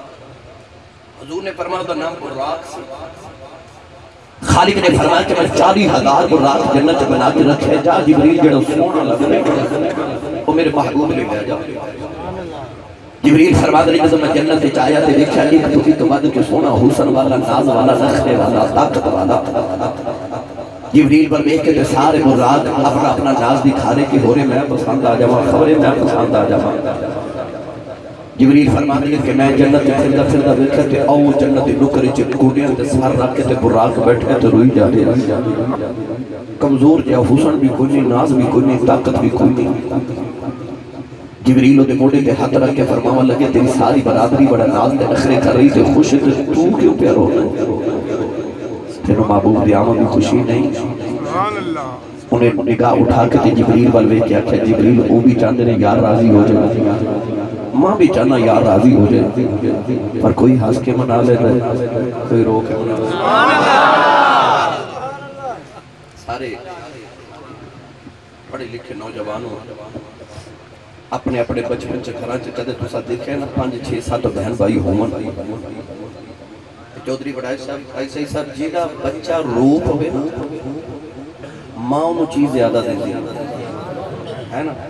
حضور نے فرمایا دا نام براق سے خالق نے فرمایا کہ میں چالی ہزار براق جنت بنا کے رکھے جا جبریل جڑا سونا لگ رہے وہ میرے محبوب لے گیا جا جبریل فرما دے جب میں جنت سے چاہیا تے دیکھا ایک تو کی تو بعد کے سونا حسن والا ناز والا نخرے والا طاقت والا جبریل پر دیکھ کے سارے مراد اپنا اپنا ناز دکھا رہے کہ ہو رہے میں پسند آ جاواں خبریں میں پسند آ جاواں جبریل فرما دے کہ میں جنت سے پھردا پھردا دیکھا تے او جنت دے نکرے چ کوڑیاں تے سر رکھ کے تے براق بیٹھے تے روئی جا رہے کمزور جا حسن بھی کوئی نہیں ناز بھی کوئی نہیں طاقت بھی کوئی نہیں جبریل دے موڑے تے ہاتھ رکھ کے فرماون لگے تیری ساری برادری بڑا ناز تے نخرے کر رہی تے خوش تے تو کیوں پہ رونا تینوں محبوب دی آمد بھی خوشی نہیں. انہیں نگاہ اٹھا کے تے جبریل والوے کیا کہ جبریل وہ بھی چاندے نے یار راضی ہو جائے, ماں بھی چاہنا یار راضی ہو جائے, پر کوئی ہنس کے منا لے کوئی رو کے منا لے. سارے پڑھے لکھے نوجوانوں اپنے اپنے بچپن چ گھراں چ کدے تساں دیکھے نا پانچ چھ سات بہن بھائی ہون چودھری بڑھائی صاحب ایسے ہی صاحب جیڑا بچہ رو پوے ماں انہوں چیز زیادہ دیتی ہے نا.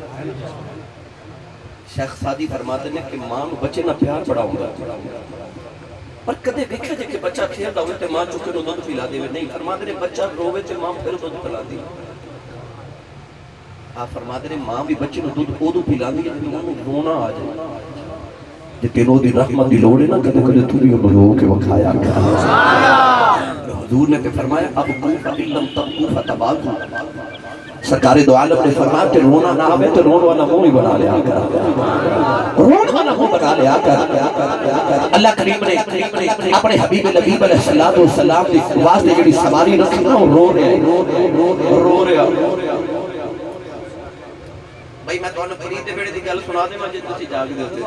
شیخ سادی فرماتے ہیں کہ ماں انہوں بچے نہ پیار بڑا ہوں گا, پر کدے دیکھے جے کہ بچہ کھیلتا ہوئے تے ماں چکے نو دودھ پلا دے نہیں. فرماتے ہیں بچہ روے تے ماں پھر دودھ پلا دی. آپ فرماتے ہیں ماں بھی بچے نو دودھ اودو پلا دی جب انہوں رونا آ جائے جے تینوں دی رحمت دی لوڑے نا کدے کدے تو بھی انہوں رو کے وکھایا کر. حضور نے پہ فرمایا اب کوفہ علم تب کوفہ تباکو. سرکار دو عالم نے فرمایا کہ رونا نہ آوے تو رون والا منہ ہی بنا لیا کر, رون والا منہ بنا لیا کر. اللہ کریم نے اپنے حبیب لبیب علیہ السلام دی واسطے جڑی سواری رکھی نا رو رہے رو رہے بھئی میں تو انہوں فرید دے بیڑے دی گل سنا دے مجھے تسی جاگ دے ہوتے.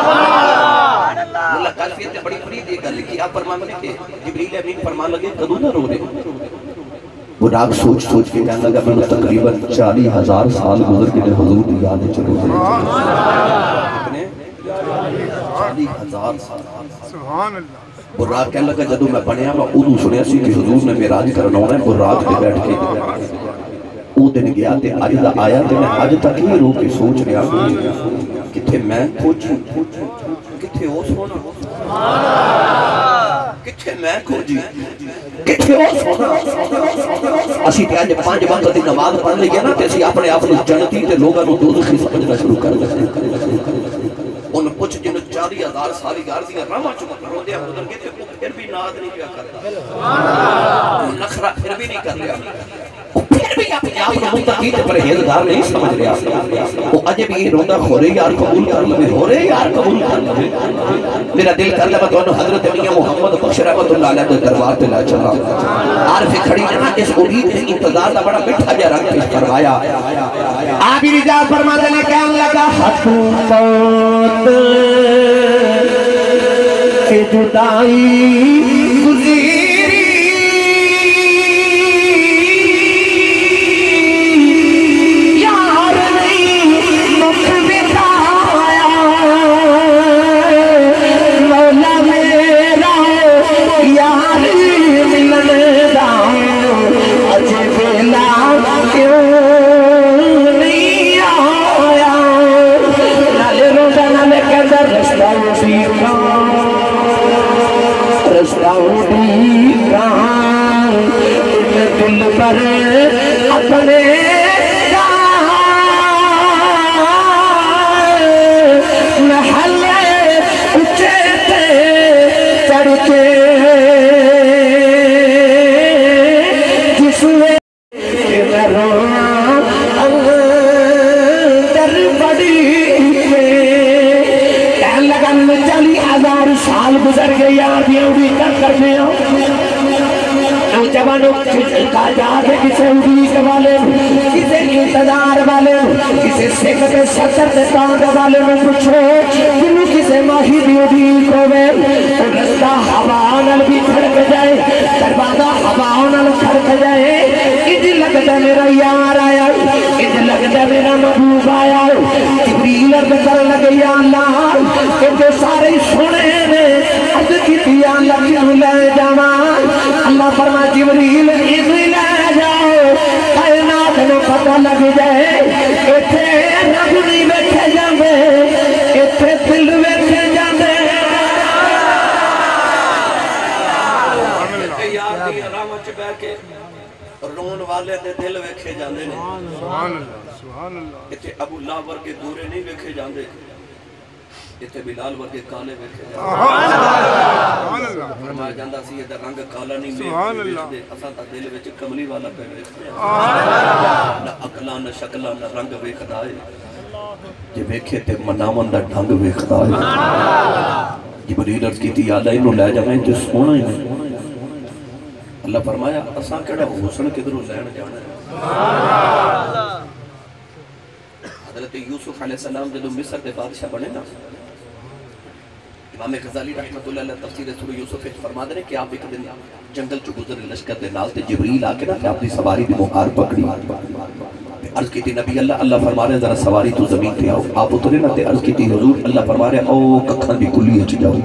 اللہ کافیت نے بڑی فرید دی گل لکھی. آپ فرمان لگے کہ جبریل امین فرمان لگے کدو نہ رو رہے. وہ راگ سوچ سوچ کے کہنے لگا میں تقریباً چالی ہزار سال گزر کے حضور دی یادیں چلو دے. کتنے؟ چالی ہزار سال. سبحان اللہ. وہ راگ کہنے لگا جدو میں بنیا میں اودو سنیا سی کہ حضور نے میراج کرنا ہونا ہے. وہ راگ دے بیٹھ کے او دن گیا تے آج دا آیا تے میں آج تک ہی رو کے سوچ رہا ہوں کتھے میں کھوجی کتھے او سونا کتھے میں کھوجی کتھے او سونا. اسی تے آج پانچ وقت دی نماز پڑھ لیا نا تے اسی اپنے آپ نے جنتی تے لوگاں نو دوزخی سمجھنا شروع کر دیا. ان پچھ جن چالی ہزار سالی گار دیا راما چکا رو دیا گزر گئے تے وہ پھر بھی ناد نہیں کیا کرتا, نخرہ پھر بھی نہیں کر لیا, پھر بھی اپنے آپ کو متقی تے پرہیزگار نہیں سمجھ رہا. وہ اجے بھی روندہ خورے یار قبول کر لے ہورے یار قبول کر لے. میرا دل کر لے تو انہوں حضرت میاں محمد بخش رحمت اللہ علیہ دے دربار تے لا چلا. عارف کھڑی جنا اس امید کے انتظار دا بڑا مٹھا جا رنگ پیش کروایا. آپ ہی رجال فرماتے نے کہنے لگا حکومت کے جدائی گزیری یار نہیں مکھ بتایا مولا میرا یار ملنے دا اجے بیلا کیوں نہیں آیا. نالے روزہ نالے کردر رشتہ سیکھا رشتہ سیکھا دل پر اپنے محل اچھے تے چڑھ کے جس میں اندر بڑی کہنے لگا میں چالی ہزار سال گزر گئے یار دیاں بھی کر کر دیا نوجوانوں کہا جاتے کسے امید والے کسے انتظار والے کسے سکت سکر سے کانڈ والے میں پوچھو جنہوں کسے ماہی دی امید ہوئے تو رستہ ہوانل بھی کھڑک جائے دروازہ ہوانل کھڑک جائے انج لگتا میرا یار آیا انج لگتا میرا محبوب آیا. جبریل عرض کر لگے یا اللہ کہ جو سارے سنے نے عرض کی یا اللہ کیوں لے جاوان. اللہ فرما جبریل انہی لے جاؤ کائنات میں پتہ لگ جائے ایتھے رب نہیں بیٹھے جاندے ایتھے دل بیٹھے جاندے. یار دی رحمت چ بیٹھ کے رون والے دے دل ویکھے جاندے نے. سبحان اللہ سبحان اللہ. ایتھے ابو لہب ورگے گورے نہیں ویکھے جاندے ایتھے بلال ورگے کالے ویکھے جاندے. سبحان اللہ. فرمایا جاندا سی اے رنگ کالا نہیں ویکھدے اساں تا دل وچ کملی والا پہ ویکھدے. سبحان اللہ. نہ عقلاں نہ شکلاں نہ رنگ ویکھدا اے جی ویکھے تے منامن دا ڈھنگ ویکھتا ہے جبریل عرض کی تھی آلہ انہوں لے جائیں جو سونا ہی نہیں اللہ فرمایا اساں کیڑا حسن کدھروں لین جانا ہے حضرت یوسف علیہ السلام جدو مصر دے بادشاہ بنے نا امام غزالی رحمت اللہ علیہ تفسیر سورہ یوسف فرما دے کہ آپ ایک دن جنگل چو گزر لشکر دے نال تے جبریل آکے نا کہ آپ دی سواری دی مہار پکڑی عرض کی تھی نبی اللہ اللہ فرما رہے ذرا سواری تو زمین پہ آؤ آپ اترے نا تے عرض کی تھی حضور اللہ فرما رہے او ککھن دی کلی اچ جاؤ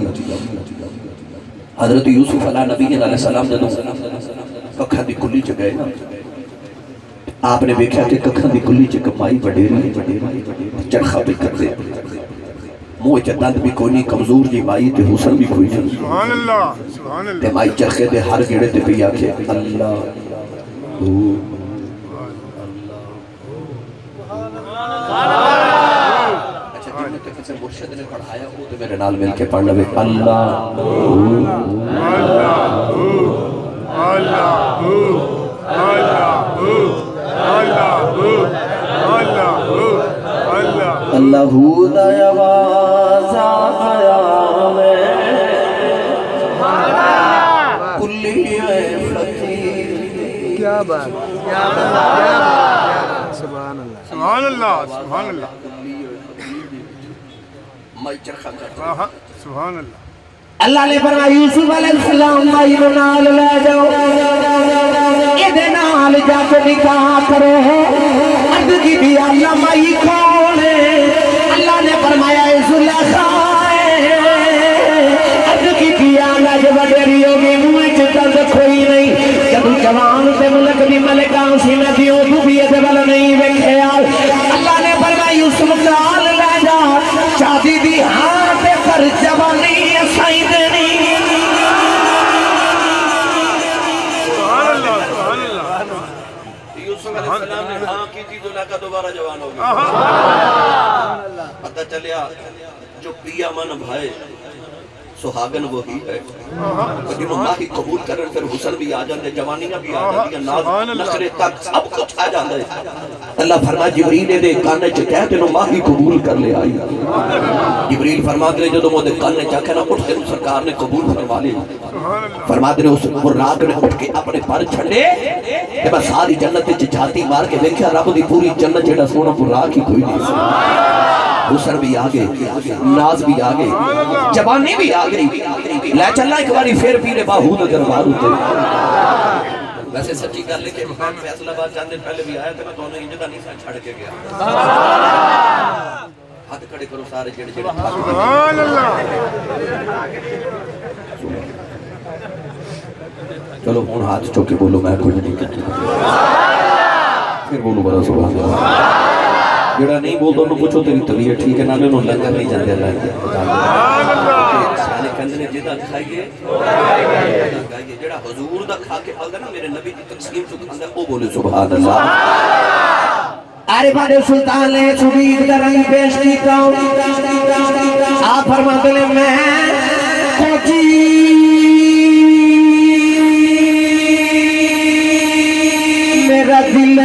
حضرت یوسف علیہ نبی علیہ السلام جدو ککھن دی کلی چ گئے نا آپ نے بیکھا کہ ککھن دی کلی چ کمائی وڈیری چرخہ پہ کر دے موہ چدند بھی کوئی نہیں کمزور جی مائی تے حسن بھی کوئی نہیں سبحان اللہ سبحان اللہ تے مائی چرخے دے ہر گیڑے تے پہ آکھے اللہ اچھا جن نے کسی مرشد نے پڑھایا وہ تو میرے نال مل کے پڑھ لوے اللہ اللہ اللہ دایا وازا آیا میں کلی فقیر کیا بات کیا بات سبحان اللہ سبحان اللہ سبحان اللہ سبحان اللہ اللہ نے فرمایا یوسف علیہ السلام مائی نو نال لے جاؤ ادھے نال جا کے نکاح کرو عرض کی بھی اللہ مائی کون ہے اللہ نے فرمایا زلیخا عرض کی بھی اللہ جب وڈیریوں میں منہ چ درد کوئی نہیں جب جوان سے ملک دی ملکاں سی ندیوں تو بھی ادھے والا نہیں ویکھیا اللہ نے فرمایا یوسف نال لے جا شادی دی ہاں تے پر جوانی اسائی دینی سبحان اللہ سبحان اللہ یوسف علیہ السلام نے ہاں کی تھی تو کا دوبارہ جوان ہو گیا پتہ چلیا جو پیا من بھائے سہاگن وہی ہے لیکن اللہ ہی قبول کرن پھر حسن بھی آ جاندے جوانیاں بھی آ جاندے ناز نخرے تک سب کچھ آ جاندے اللہ فرمایا جبریل دے کانے چ کہہ تینوں ماہی قبول کر لے آئی جبریل فرما دے جدوں مودے کانے چ کہنا اٹھ تینوں سرکار نے قبول فرما لے فرما دے اس براق نے اٹھ کے اپنے پر چھڑے کہ بس ساری جنت وچ جھاتی مار کے دیکھیا رب دی پوری جنت جڑا سونا براق ہی کوئی نہیں حسن بھی آگے ناز بھی آگے جوانی بھی آگے لے چلنا ایک باری پھر پیرے باہود دربار ہوتے ویسے سچی کر لے کہ مقام فیصلہ بات چاند دن پہلے بھی آیا تھا میں تو انہیں جگہ نہیں سا چھڑ کے گیا ہاتھ کھڑے کرو سارے جڑ جڑ سبحان اللہ چلو ہون ہاتھ چوکے بولو میں کوئی نہیں کہتا پھر بولو برا سبحان اللہ جڑا نہیں بول دو انہوں پوچھو تیری طبیعت ٹھیک ہے نہ انہوں لنگر نہیں جاندے اللہ سانے کندنے جدہ کھائیے جڑا حضور دا کھا کے پل دے نا میرے نبی کی تقسیم جو کھاندے او بولے سبحان اللہ عارفان سلطان نے سبید کا رنگ پیش کی کاؤں آپ فرماتے لیں میں کوچی میرا دل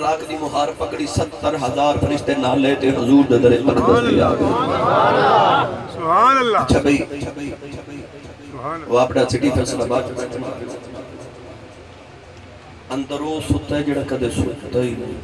پاک دی مہار پکڑی ستر ہزار فرشتے نالے تے حضور دے در اقدس دے آگئے سبحان اللہ اچھا بھئی وہ اپنا سٹی فیصلہ بات اندروں ستا ہے جڑا کدے ستا ہی نہیں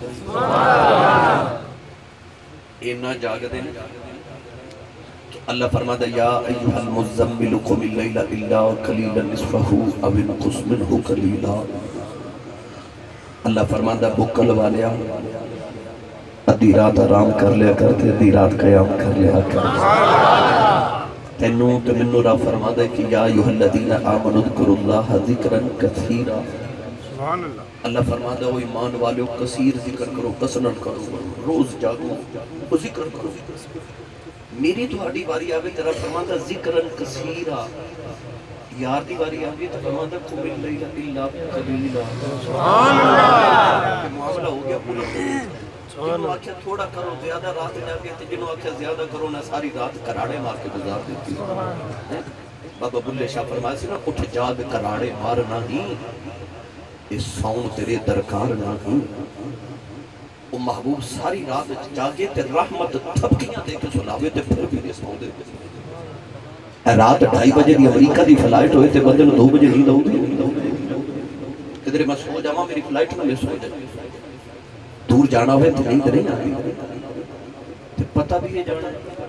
اینا جاگ دینے اللہ فرماتا یا ایوہ المزمل قم اللیل الا قلیلا نصفہ او انقص منہ قلیلا اللہ فرماتا بکل والیا ادھی رات آرام کر لیا کرتے ادھی رات قیام کر لیا کرتے تینوں تو منو را فرماتا ہے کہ یا ایوہ الذین آمنوا اذکروا اللہ ذکرا کثیرا اللہ فرماتا ہے وہ ایمان والوں کثیر ذکر کرو کسنن کرو روز جاگو وہ ذکر کرو میری تو ہاڑی باری آگے تیرا فرماتا ذکرن کثیرا یار دی باری آگے تو فرماتا قم اللیل الا قلیلا سبحان اللہ معاملہ ہو گیا پورا جنہوں آکھیا تھوڑا کرو زیادہ رات جاگے تو جنہوں آکھیا زیادہ کرو نہ ساری رات کراڑے مار کے گزار دیتی بابا بلے شاہ فرمایا سی نا اٹھ جاگ کراڑے مار نہیں اس ساؤن تیرے درکار نہیں وہ محبوب ساری رات جاگے تے رحمت تھپکیاں دے کے سناوے تے پھر بھی نہیں سو دے رات ڈھائی بجے دی امریکہ دی فلائٹ ہوئے تے بندے دو بجے نہیں دو دی تیرے میں سو جاما میری فلائٹ میں لے سو جائے دور جانا ہوئے تو نہیں نہیں آگئی تے پتہ بھی ہے جانا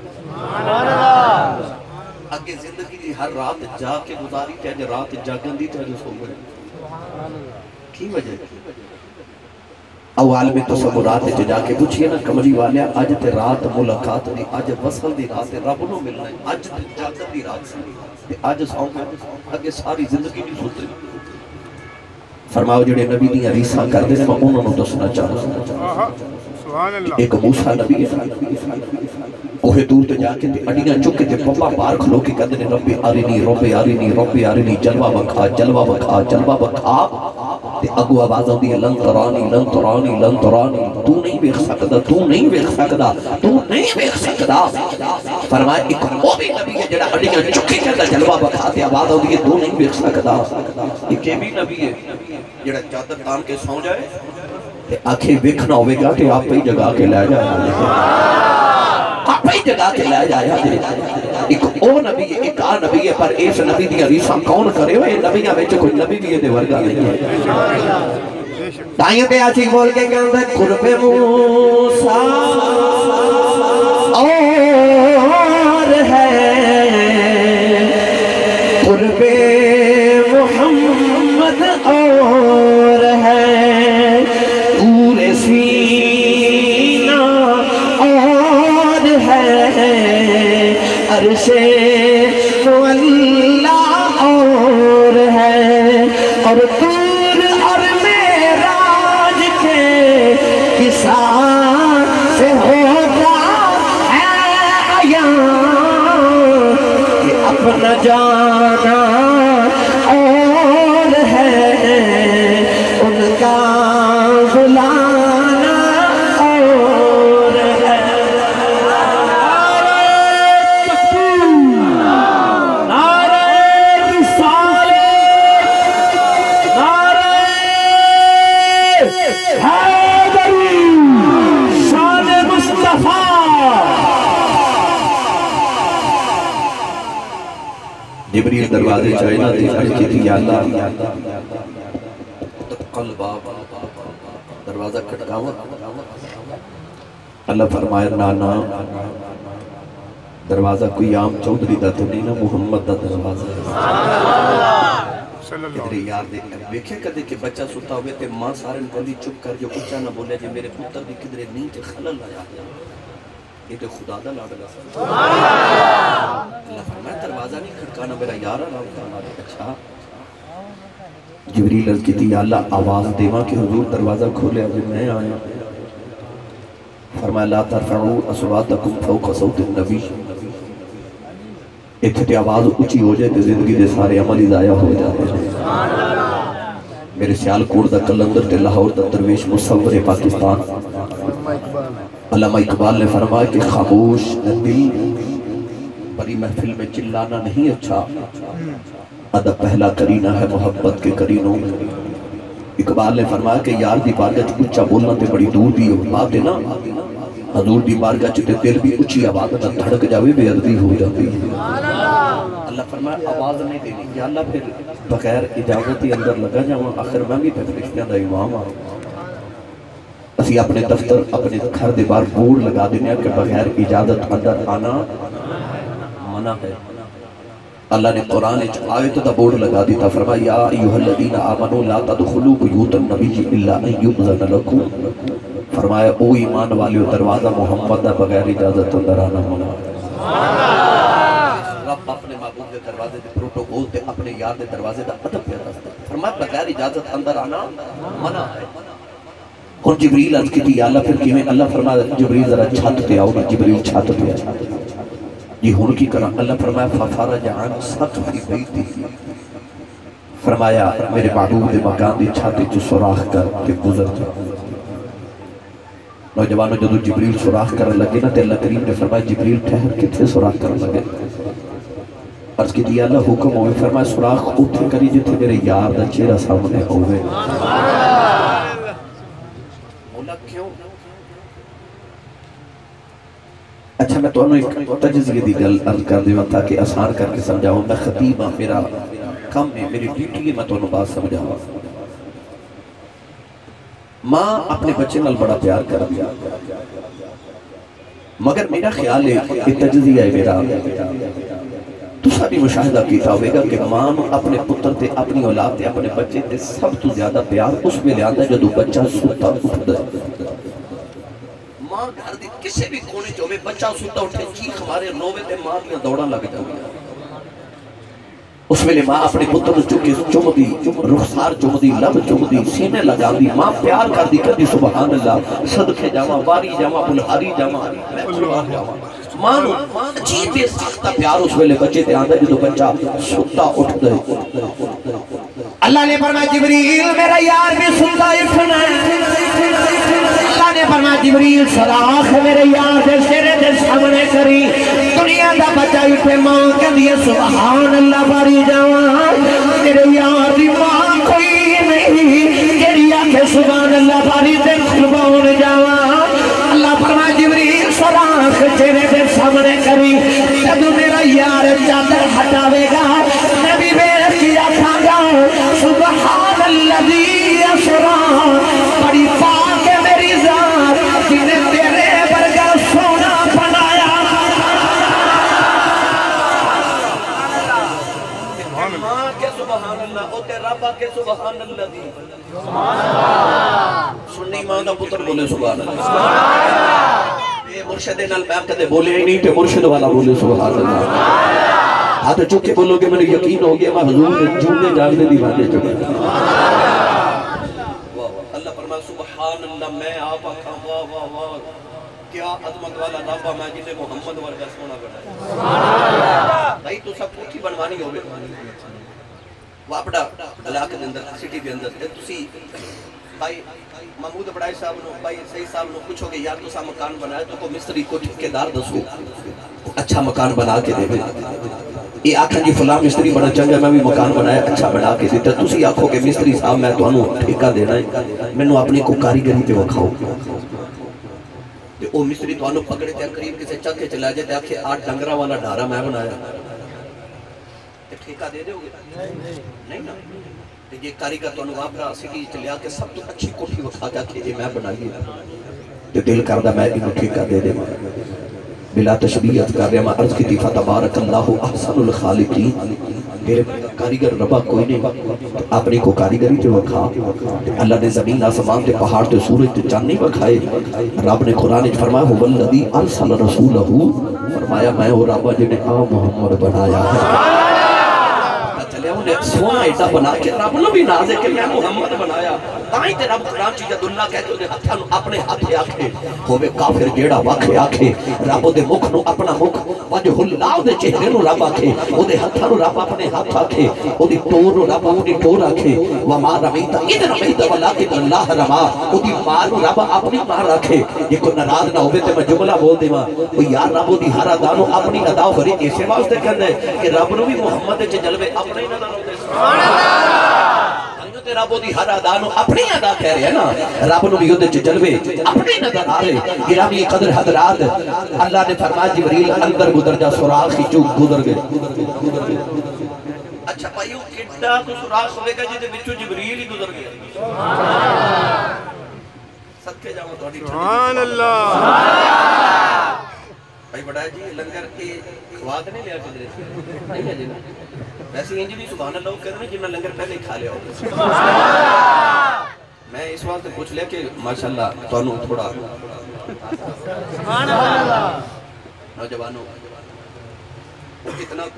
آگے زندگی دی ہر رات جا کے گزاری تے آج رات جاگن دی تے آج سو گئے کی وجہ او عالمی تصورات جا کے پوچھئے نا کمری والے آج تے رات ملاقات دی آج وصل دی رات رب نو ملنا ہے آج تے جاگت دی رات سی آج ساؤں میں آگے ساری زندگی نہیں سوتے فرماؤ جڑے نبی دی عریسہ کر دے میں انہوں نے دسنا چاہتا ایک موسیٰ نبی ہے کوہ دور تے جا کے اڈیاں چکے تے پپا بار کھلو کے کہتے ہیں ربی آرینی ربی آرینی ربی آرینی جلوہ بکھا جلوہ بکھا جلوہ بکھا تے اگو آواز ہوتی ہے لن ترانی لن ترانی لن ترانی تو نہیں بیخ سکتا تو نہیں بیخ سکتا تو نہیں بیخ سکتا فرمائے ایک وہ بھی نبی ہے جڑا اڈیاں چکے کہتا جلوہ بکھا تے آواز ہوتی ہے تو نہیں بیخ سکتا ایک بھی نبی ہے جڑا چادر تان کے سو جائے تے آنکھیں ویکھنا ہوئے گا کہ آپ پہ جگہ کے لے جائے آپ پہ جگہ کے لے جائے ایک او نبی ہے ایک آ نبی ہے پر اس نبی دیا ریسہ کون کرے ہوئے نبیاں بیچے کوئی نبی بھی ہے دے ورگا نہیں ہے دائیں پہ آچی بول کے کہتا ہے قرب موسیٰ اور ہے قرب محمد اور ہے پورے سینہ اور ہے عرش معلا اور ہے اور طور اور معراج کے قصہ سے ہوتا ہے عیان کہ اپنا جانا اور ہے ان کا بلانا اور ہے نعرہ رسالت نعرہ حیدری شان مصطفیٰ جبریل دروازے چاہینا تھی اڑکی تھی یا اللہ قلب دروازہ کھٹکاوا اللہ فرمائے نانا دروازہ کوئی عام چودری دا تو نہیں نا محمد دا دروازہ ادھر یار دے بیکھے کدے کہ بچہ ستا ہوئے تے ماں سارن کو چپ کر جو کچھا نہ بولے جو میرے پتر دی کدھر نہیں تے خلل آیا یہ تے خدا دا لاڈلا اللہ فرمائے دروازہ نہیں کھٹکانا میرا یار آرام کرنا اچھا جبریل عرض کی تھی یا اللہ آواز دیما کہ حضور دروازہ کھولے ابھی میں آیا فرمایا لا ترفعوا اصواتکم فوق صوت النبی اتھے آواز اچھی ہو جائے تو زندگی دے سارے عملی ضائع ہو جاتے ہیں میرے سیال کوڑ دا کلندر تے لاہور دا درویش مصور پاکستان علامہ اقبال نے فرمایا کہ خاموش دل بڑی محفل میں چلانا نہیں اچھا ادب پہلا کرینہ ہے محبت کے کرینوں میں اقبال نے فرمایا کہ یار دی بارگاہ چ اچھا بولنا تے بڑی دور دی بات ہے نا، حضور دی بارگاہ چ تے دل بھی اچھی آواز نہ دھڑک جاوے بے ادبی ہو جاتی ہے۔ اللہ فرمایا آواز نہیں دینی، یا اللہ پھر بغیر اجازت ہی اندر لگا جاؤں، آخر میں بھی فرشتیاں دا امام ہوں۔ اسی اپنے دفتر اپنے گھر دے باہر بورڈ لگا دینے کہ بغیر اجازت اندر آنا منع ہے۔ اللہ نے قرآن آیت دا بورڈ لگا دیتا، فرمایا یا ایھا الذین آمنوا لا تدخلوا بیوت النبی الا ان یؤذن لکم، فرمایا او ایمان والیو دروازہ محمد دا بغیر اجازت اندر آنا منع ہے۔ رب اپنے محبوب دے دروازے دے پروٹوکول تے اپنے یار دے دروازے دا ادب پہ دستا، فرمایا بغیر اجازت اندر آنا منع ہے۔ اور جبریل عرض کی تھی یا اللہ پھر کیویں؟ اللہ فرمایا جبریل ذرا چھت پہ آؤ گے، جبریل چھت پہ آ یہ ہون کی کرا، اللہ فرمایا فَفَرَجَ عَنْ سَقْفِ بَيْتِهِ، فرمایا میرے محبوب دے مکان دی چھاتی جو سوراخ کر کے گزر جا۔ نوجوانوں جدو جبریل سوراخ کرنے لگے نا تے اللہ کریم نے فرمایا جبریل ٹھہر کتنے سوراخ کرنے لگے؟ عرض کی دیا اللہ حکم ہوئے، فرمایا سوراخ اٹھے کری جتنے میرے یار دا چہرہ سامنے ہوئے۔ مولا کیوں؟ اچھا میں تو انہوں ایک تجزیے دی گل عرض کر دیوا تاکہ آسان کر کے سمجھاؤں، میں خطیب ہاں، میرا کم ہے، میری ڈیوٹی ہے، میں تو انہوں بات سمجھاؤں۔ ماں اپنے بچے نال بڑا پیار کر دیا، مگر میرا خیال ہے کہ تجزیہ ہے میرا، تو سبھی مشاہدہ کیتا ہوئے گا کہ ماں اپنے پتر تے اپنی اولاد تے اپنے بچے تے سب تو زیادہ پیار اس میں لے آتا ہے جدو بچہ سوتا اٹھتا ہے۔ ماں گھر دی کسے بھی کونے چوے بچہ سوتا اٹھے چیخ ہمارے روے تے ماں دیا دوڑا لگ جاؤں، اس میں لے ماں اپنے پتر چکے چم دی، رخسار چم دی، لب چم دی، سینے لگا دی، ماں پیار کر دی کر دی سبحان اللہ، صدقے جاواں، واری جاواں، بلہاری جاواں، میں قربان جاواں۔ ماں نو عجیب سختہ پیار اس ویلے بچے تے آندا جدو بچہ ستا اٹھ دے۔ اللہ نے فرمایا جبریل میرا یار بھی ستا اٹھنا ہے، اللہ نے فرمایا جبریل سراخ میرے یار دے سرے دے سامنے کری، دنیا دا بچہ اٹھے ماں کہندی ہے سبحان اللہ باری جاواں، میرے یار دی ماں کوئی نہیں جیڑی آکھے سبحان اللہ باری تے قربان جاواں۔ اللہ فرمایا جبریل سراخ چہرے دے سامنے کری، جدو میرا یار چادر ہٹاوے گا میں بھی بے کیا تھا گا سبحان الذی اسریٰ، بڑی پاک ہے میری ذات جنہیں تیرے برگا سونا بنایا۔ ماں کے سبحان اللہ او تے رب کے سبحان الذی، سنی ماں دا پتر بولے سبحان اللہ، اے مرشد نال میں کدے بولے ہی نہیں تے مرشد والا بولے سبحان اللہ۔ ہاتھ چکے بولو گے میرے یقین ہو گیا میں حضور نے جھومنے جاگنے دی بانے چکے۔ اللہ فرمائے سبحان اللہ، میں آپ آکھا واہ واہ واہ کیا عظمت والا رب میں جنہیں محمد ورگا سونا بنایا۔ بھائی تو سب پوچھی بنوانی ہوئے واپڑا علاقے دے اندر سٹی دے اندر تے تسی بھائی محمود بڑائی صاحب نو بھائی صحیح صاحب نو پوچھو گے یار تو سا مکان بنایا تو کو مستری کو ٹھیکیدار دسو اچھا مکان بنا کے دے یہ آکھا جی فلاں مستری بڑا چنگا میں بھی مکان بنایا اچھا بنا کے دیتا تسی آکھو کہ مستری صاحب میں تو انہوں ٹھیکہ دینا ہے میں نو اپنی کو کاریگری تے وکھاؤ او مستری تو انہوں پکڑے تے قریب کسے چکے چلا جائے تے آکھے آٹھ ڈنگرہ والا ڈھارا میں بنایا ٹھیکہ دے دے ہوگے نہیں نا یہ کاریگر تو انہوں آپ کا سٹی چلیا کہ سب تو اچھی کوٹھی وکھا جا کہ یہ میں بنائی ہے دل کردہ میں انہوں ٹھیکہ دے دے بلا تشبیہت کر رہے ہیں عرض کی تھی فتبارک اللہ احسن الخالقین میرے کاریگر ربا کوئی نہیں اپنی کو کاریگری تے وکھا اللہ نے زمین آسمان تے پہاڑ تے سورج تے چاند نہیں وکھائے رب نے قرآن فرمایا هو الذی ارسل رسولہ فرمایا میں وہ رب جنہیں آ محمد بنایا ہے انہیں سونا ایڈا بنا کے رب نے بھی نازے کہ میں محمد بنایا تائیں تے رب قرآن چیزہ دلہ کہتے انہیں ہتھا نو اپنے ہاتھے آکھے ہوئے کافر جیڑا واقع آکھے رب دے مکھ نو اپنا مکھ وجہ اللہ دے چہرے نو رب آکھے او دے ہتھا نو رب اپنے ہاتھ آکھے او دی ٹور نو رب اپنی ٹور آکھے وما رمیتا اذ رمیتا ولیکن اللہ رما او دی ماں نو رب اپنی ماں رکھے یہ کوئی ناراض نہ ہوئے تے میں جملہ بول دے ماں او یار رب او دی ہر ادانو اپنی ادا بھری اسے واسطے کہندے کہ رب نو بھی محمد چ جلوے اپنے ہی نظر ہوتے سبحان اللہ تینوں تے رب دی ہر ادا نو اپنی ادا کہہ رہے ہیں نا رب نو بھی اودے چ جلوے اپنی نظر آ رہے گرامی قدر حضرات اللہ نے فرمایا جبریل اندر گزر جا سوراخ کیچو گزر گئے اچھا بھائیو کڈا تو سوراخ ہوے گا جے وچوں جبریل ہی گزر گیا صدقے جاواں تہاڈی سبحان اللہ بھائی بڑا جی لنگر کے خواد نہیں لیا کدھر نہیں ہے جی ویسے انج بھی سبحان اللہ کہتے ہیں جنہاں لنگر پہلے کھا لیا ہوگا میں اس وقت پوچھ لیا کہ ماشاءاللہ تانوں تھوڑا سبحان اللہ نوجوانوں کتنا کو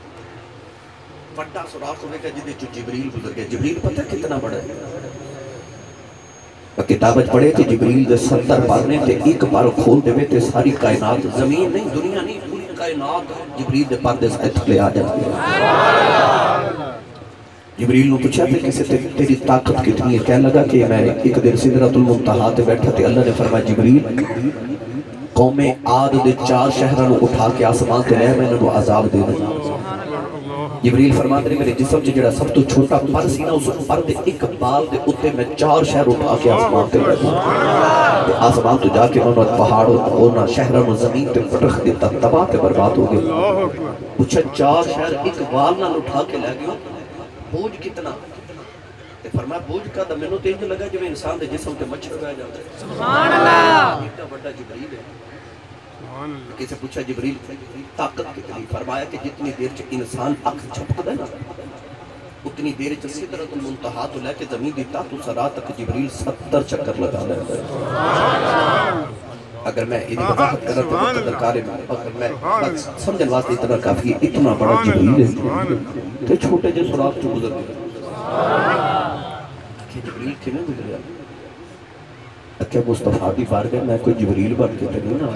بڑا سوراخ ہوئے گا جدے جو جبریل گزر گیا جبریل پتہ کتنا بڑا ہے کتابت پڑھے کہ جبریل دے ستر پارنے تے ایک بار کھول دے میں تے ساری کائنات زمین نہیں دنیا نہیں پوری کائنات جبریل دے پردے سے تھلے آ جاتی ہے جبریل نے پوچھا کہ کسے تیری طاقت کتنی ہے کہنے لگا کہ میں ایک دن سدرۃ المنتہا تے بیٹھا تے اللہ نے فرمایا جبریل قوم عاد دے چار شہراں اٹھا کے آسمان تے لے میں انہاں نوں عذاب دے دے جبریل فرماتے ہیں میرے جسم سے جڑا سب تو چھوٹا پر سی نا اس پر دے ایک بال دے اتے میں چار شہر اٹھا کے آسمان تے بیٹھا آسمان تو جا کے انہوں نے پہاڑ اور شہروں نے زمین تے پٹخ دیتا تباہ تے برباد ہو گئے پوچھا چار شہر ایک بال نہ اٹھا کے لے گئے بوجھ کتنا تے فرمایا بوجھ کا دا مینوں تے انج لگا جو انسان دے جسم تے مچھر رہ جاتا ہے سبحان اللہ اتنا بڑا جبریل ہے کسی پوچھا جبریل طاقت کتنی فرمایا کہ جتنی دیر چ انسان اکھ جھپکدا ہے نا اتنی دیر چ سدرۃ المنتہا تو لے کے زمین دی تحت سرا تک جبریل ستر چکر لگا لیتا ہے اگر میں یہ وضاحت کرتا تو قدرکار اگر میں بس سمجھن واسطے اتنا کافی ہے اتنا بڑا جبریل ہے تو چھوٹے جو سوراخ چ گزر گیا کہ جبریل کیویں گزریا کہ مصطفیٰ کی بارگاہ میں کوئی جبریل بن کے نہیں نہ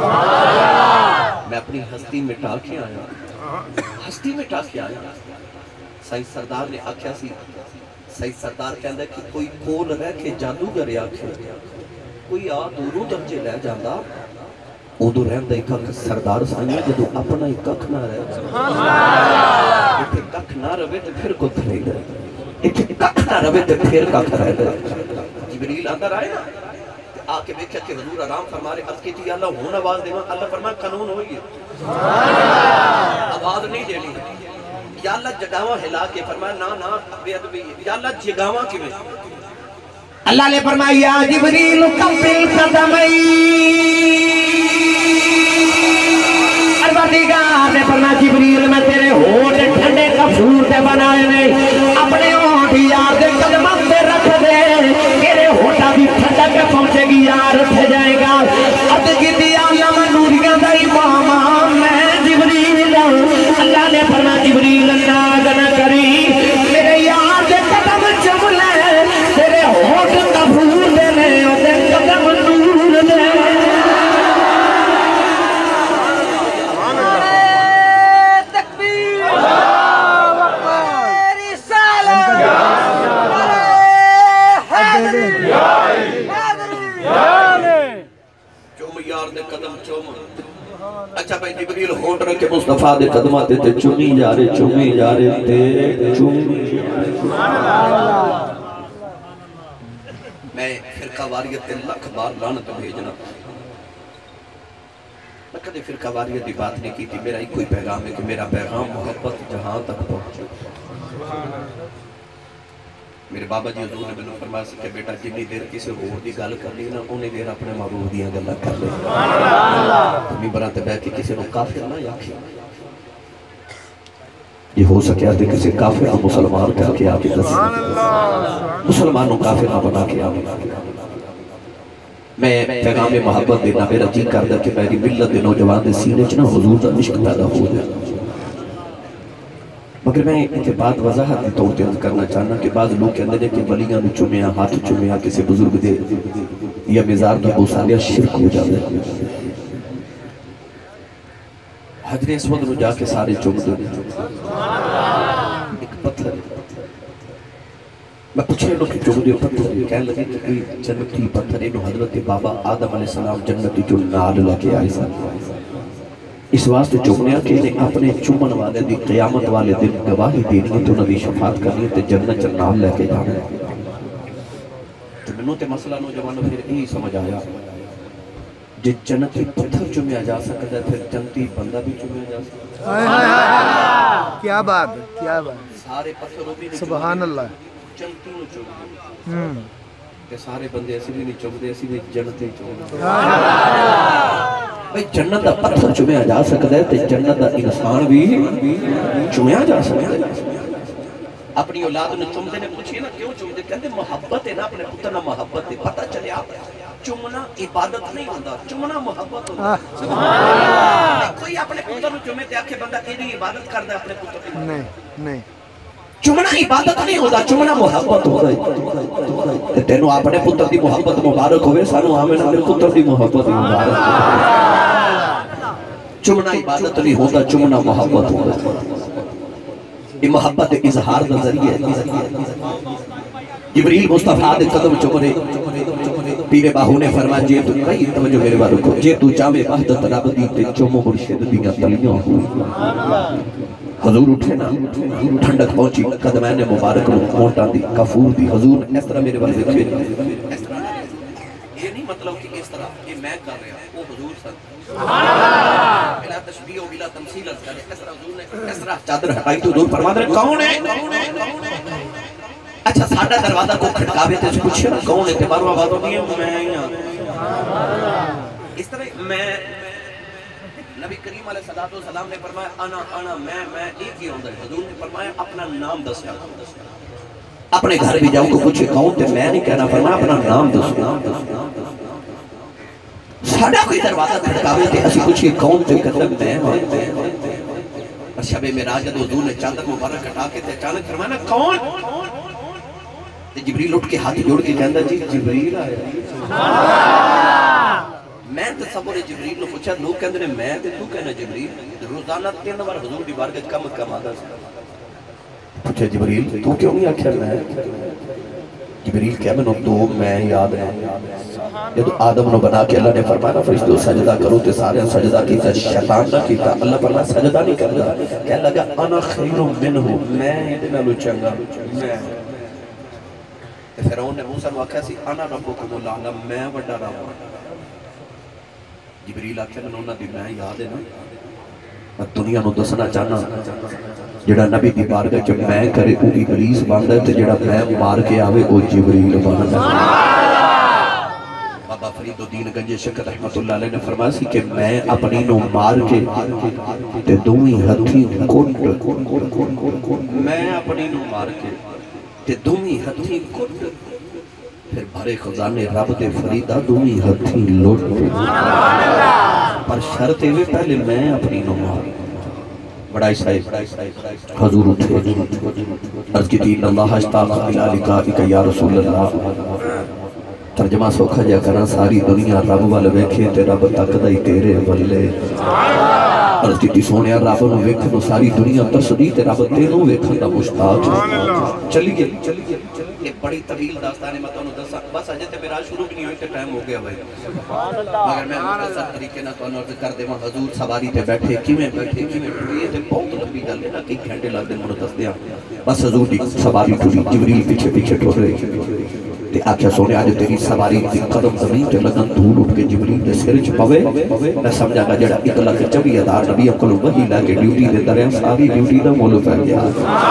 آیا میں اپنی ہستی مٹا کے آیا ہستی مٹا کے آیا سائیں سردار نے آکھیا سی سائیں سردار کہندا کہ کوئی کول رہ کے جادوگر آکھے کوئی آ دوروں درجے لے جاندا ادو رہندا ایک کھ سردار سائیں جدو اپنا ایک کھ نہ رہے سبحان اللہ ایک کھ نہ رہے تے پھر کچھ نہیں رہے ایک کھ نہ رہے تے پھر کھ رہے جبریل اندر آئے نا آکے بیکھا کہ حضور آرام فرما رہے عرض کی تھی اللہ ہون آواز دینا اللہ فرمایا قانون ہوئی ہے آواز نہیں دینی یا اللہ جگاواں ہلا کے فرمایا نا نا بے ادبی یا اللہ جگاواں کی میں اللہ نے فرمایا یا جبریل قبل قدمی پروردگار نے فرمایا جبریل میں تیرے ہونٹ ٹھنڈے کفور سے بنائے نہیں اپنے ہونٹ یاد قدموں پہ رکھ دے تیرے ہونٹا بھی ٹھنڈا کے پہنچے گی یار اٹھ جائے گا ارد کی دیا علم نوریاں دا امام میں جبریل اللہ نے فرمایا جبریل ناز نہ کری میرے یار دے قدم چم لے تیرے ہونٹ کفور دے لے دے قدم نور دے اچھا بھائی جبریل ہونٹ رکھے مصطفیٰ دے قدمات تے چومی جا رہے چومی جا رہے تے چومی میں فرقہ واریت تے لکھ بار لانت بھیجنا میں کدے فرقہ واریت دی بات نہیں کی تھی میرا ہی کوئی پیغام ہے کہ میرا پیغام محبت جہاں تک پہنچے میرے بابا جی حضور نے بنو فرمایا سکے بیٹا جنی دیر کسی اور دی گل کر لی نا انہیں دیر اپنے محبوب دیاں گلہ کر لے تمہیں براتے بیٹھ کے کسی نو کافر نہ یاکھی یہ ہو سکے آتے کسی کافر نو مسلمان کر کے آگے دس مسلمان نو کافر نہ بنا کے آگے میں پیغام محبت دینا میرا جی کردہ کہ میری ملت دے نوجوان دے سینے چنا حضور دا عشق پیدا ہو جائے مگر میں ایک بات وضاحت طور پر کرنا چاہنا کہ بعض لوگ کہنے ہیں کہ ولیاں نے چومیا ہاتھ چومیا کسی بزرگ دے یا مزار دا بوسالیا شرک ہو جاتا ہے حجر اسود نو جا کے سارے چوم دے ایک پتھر میں پوچھے لوگ کہ چوم دے پتھر کہنے لگے کہ کوئی جنتی پتھر انہوں حضرت بابا آدم علیہ السلام جنتی جو نال لگے آئے ساتھ اس واسطے چومنے کہ اپنے چومن والے دی قیامت والے دن گواہی دینی ہے تو نبی شفاعت کرنی ہے تو جنت جناب لے کے جانا ہے تو منوں تے مسئلہ نوجوانوں پھر یہی سمجھ آیا جس جنتی پتھر چومیا جا سکتا ہے پھر جنتی بندہ بھی چومیا جا سکتا ہے کیا بات ہے کیا بات سارے پتھروں بھی سبحان اللہ جنتی نو چومیا کہ سارے بندے ایسی بھی نہیں چومدے ایسی بھی جنتی چومدے بھئی جنت دا پتھر چومیا جا سکتا ہے تو جنت دا انسان بھی چومیا جا سکتا ہے اپنی اولاد نے چومدے نے پوچھئے نا کیوں چومدے کہتے محبت ہے نا اپنے پتر نہ محبت ہے پتہ چلے آپ چومنا عبادت نہیں ہوتا چومنا محبت ہوتا کوئی اپنے پتر نے چومے تے آکھے بندہ کیڑی عبادت کردا اپنے پتر کی نہیں نہیں چومنا عبادت نہیں ہوتا چومنا محبت ہوتا ہے تینوں اپنے پتر دی محبت مبارک ہوئے سانو آمین اپنے پتر دی محبت مبارک چومنا عبادت نہیں ہوتا چومنا محبت ہوتا ہے یہ محبت اظہار دا ذریعہ ہے جبریل مصطفیٰ دے قدم چمرے پیر باہو نے فرمایا جے تو کئی توجہ میرے بارے کو جے تو چاہے وحدت رب دی تے چومو مرشد دیاں تلیاں ہوئی حضور اٹھے نا ٹھنڈک پہنچی قدمین مبارک مونٹا دی کفور دی حضور اس طرح میرے بارے دیکھے اس طرح یہ نہیں مطلب کہ اس طرح یہ میں کر رہا ہوں وہ حضور سن بلا تشبیہ و بلا تمثیل اس طرح حضور نے اس طرح چادر ہٹائی تو حضور فرما دے کون ہے اچھا ساڑھا دروازہ کو کھٹکاوے تے پوچھے نا کون ہے تمہارا آواز ہوتی ہے میں یہاں اس طرح میں نبی کریم علیہ السلام نے فرمایا انا انا میں میں ایک ہی ہوں حضور نے فرمایا اپنا نام دسیا اپنے گھر بھی جاؤں کو پوچھے کون تے میں نہیں کہنا فرمایا اپنا نام دسیا ساڑھا کوئی دروازہ کھٹکاوے تے اسی پوچھے کون تے کہتا میں اور شب معراج جب حضور نے چادر مبارک ہٹا کے تے اچانک فرمایا کون جبریل اٹھ کے ہاتھ جوڑ کے کہندا جی جبریل آیا میں تصور جبریل نے پوچھا لوگ کہندے نے میں تے تو کہنا جبریل روزانہ تین بار حضور دی بارگاہ کم کم آدا سی پوچھا جبریل تو کیوں نہیں آکھیا میں جبریل کہہ میں تو میں یاد ہے جب آدم نے بنا کے اللہ نے فرمایا نا فرشتوں سجدہ کرو تے سارے سجدہ کیتا شیطان نہ کیتا اللہ فرمایا سجدہ نہیں کردا کہنے لگا انا خیر منہ میں ادے نالوں چنگا میں فرعون نے موسیٰ کو آکھیا سی انا ربکم الاعلی میں بڑا رب جبریل آکھیا میں انہاں دی میں یاد ہے نا میں دنیا نو دسنا چاہنا جڑا نبی دی بارگاہ چ میں کرے او ابلیس بندا تے جڑا میں مار کے آوے او جبریل بندا بابا فرید الدین گنج شکر رحمت اللہ علیہ نے فرمایا سی کہ میں اپنی نو مار کے تے دوویں ہتھی کوٹ میں اپنی نو مار کے تے دومی ہتھی کٹ پھر بھرے خزانے رب دے فریدہ دومی ہتھی لوٹ پر شرط ہوئے پہلے میں اپنی نمار بڑائی صاحب حضور اٹھے عرض کی دین اللہ اشتاق الالکائک یا رسول اللہ ترجمہ سوکھا جا کرنا ساری دنیا رب والے ویکھے تے رب تک دائی تیرے بلے عرض کی سونے رب نو ویکھنو ساری دنیا ترسدی تے رب تینوں ویکھن دا مشتاق چلی گئی یہ بڑی طویل داستان ہے میں تو دسا بس اجے تے میرا شروع بھی نہیں ہوئی تے ٹائم ہو گیا بھائی مگر میں مختصر طریقے نہ تو عرض کر دے حضور سواری تے بیٹھے کیویں بیٹھے کیویں یہ تے بہت لمبی گل ہے نا کئی گھنٹے لگ دے منو دس دیا بس حضور دی سواری ٹری جبریل پیچھے پیچھے ٹر رہے تے آکھیا سونے آج تیری سواری دی قدم زمین تے لگن دھول اٹھ کے جبریل دے سر چ پوے میں سمجھا گا جڑا ایک لاکھ چوبی ہزار نبی کول وحی لا کے ڈیوٹی دے دریا ساری ڈیوٹی دا مول پہ گیا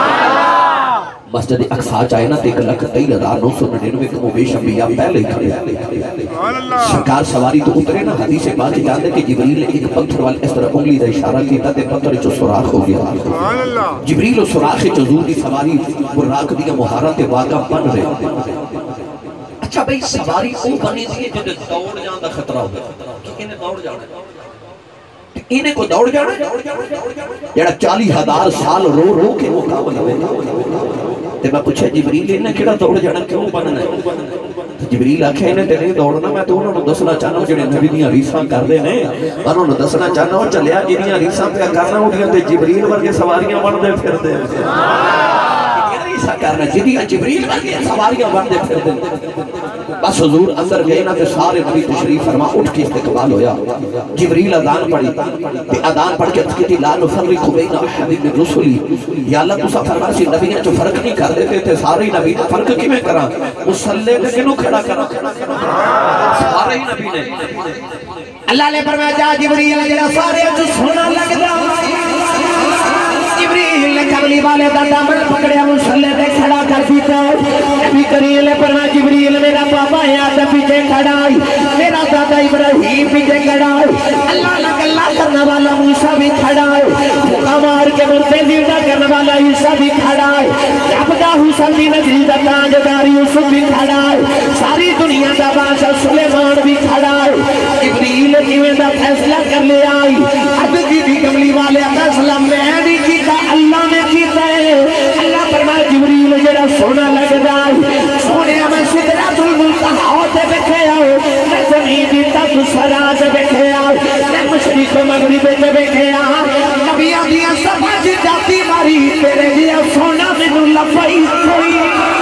مسجد اقصا چاہے نا ایک لاکھ تئی ہزار نو سو ننانوے کو بیش انبیاء پہلے کھڑے سرکار سواری تو اترے نا حدیث پاک جانتے کہ جبریل نے ایک پتھر والے اس طرح انگلی دا اشارہ کیتا تے پتھر چو سوراخ ہو گیا جبریل و سوراخ چو حضور دی سواری براق دیا مہارت واقع بن رہے اچھا بھئی سواری او بنی تھی جو دوڑ جان دا خطرہ ہو گیا کہ انہیں دوڑ جانا انہیں کو دوڑ جانا جڑا چالی ہزار سال رو رو کے مقابل ہوئے تے میں پوچھا جبریل انہیں کیڑا دوڑ جانا کیوں بننا ہے جبریل آکھے انہیں تے نہیں دوڑنا میں تو انہوں نے دسنا چاہنا ہوں جڑے نبی دیاں ریساں کر دے نے انہوں نے دسنا چاہنا ہوں چلیا جنیاں ریساں پہ کرنا ہوں تے جبریل ورگے سواریاں بن دے پھر دے ایسا کرنا جدی جبریل والے سواریاں بندے پھر دیں بس حضور اندر گئے نا تے سارے نبی تشریف فرما اٹھ کے استقبال ہویا جبریل اذان پڑھی تے اذان پڑھ کے کہتی لا نفرق بین احد من رسلی یا اللہ تسا فرما سی نبیاں جو فرق نہیں کر دیتے تے سارے نبی نے فرق کیویں کراں مصلی تے کینوں کھڑا کراں سارے نبی نے اللہ نے فرمایا جا جبریل جڑا سارے تو سونا لگدا جبریل نے کملی والے دا دامن پکڑیا مصلی تے کھڑا کر دیتا نبی کریم نے فرمایا جبریل میرا بابا ہے آدھا پیچھے کھڑا ہے میرا دادا ابراہیم پیچھے کھڑا ہے اللہ اللہ گلہ کرنے والا موسیٰ بھی کھڑا ہے بھوکا مار کے مرتے زندہ کرنے والا عیسیٰ بھی کھڑا ہے عبدہ حسن دی نجری دا تاجدار یوسف بھی کھڑا ہے ساری دنیا دا بادشاہ سلیمان بھی کھڑا ہے جبریل کیویں دا فیصلہ کر لے آئی اب کی بھی کملی والے فیصلہ میں نہیں کیتا اللہ نے کیتا ہے اللہ فرمائے جبریل جڑا سونا لگ جائے سونے میں سدرۃ المنتہا تے بیٹھے آؤ میں زمین دی تک سرا تے بیٹھے آؤ میں مشرق و مغرب تے بیٹھے آؤ نبیاں دیاں سمجھ جاتی ماری تیرے دیا سونا مینوں لبائی کوئی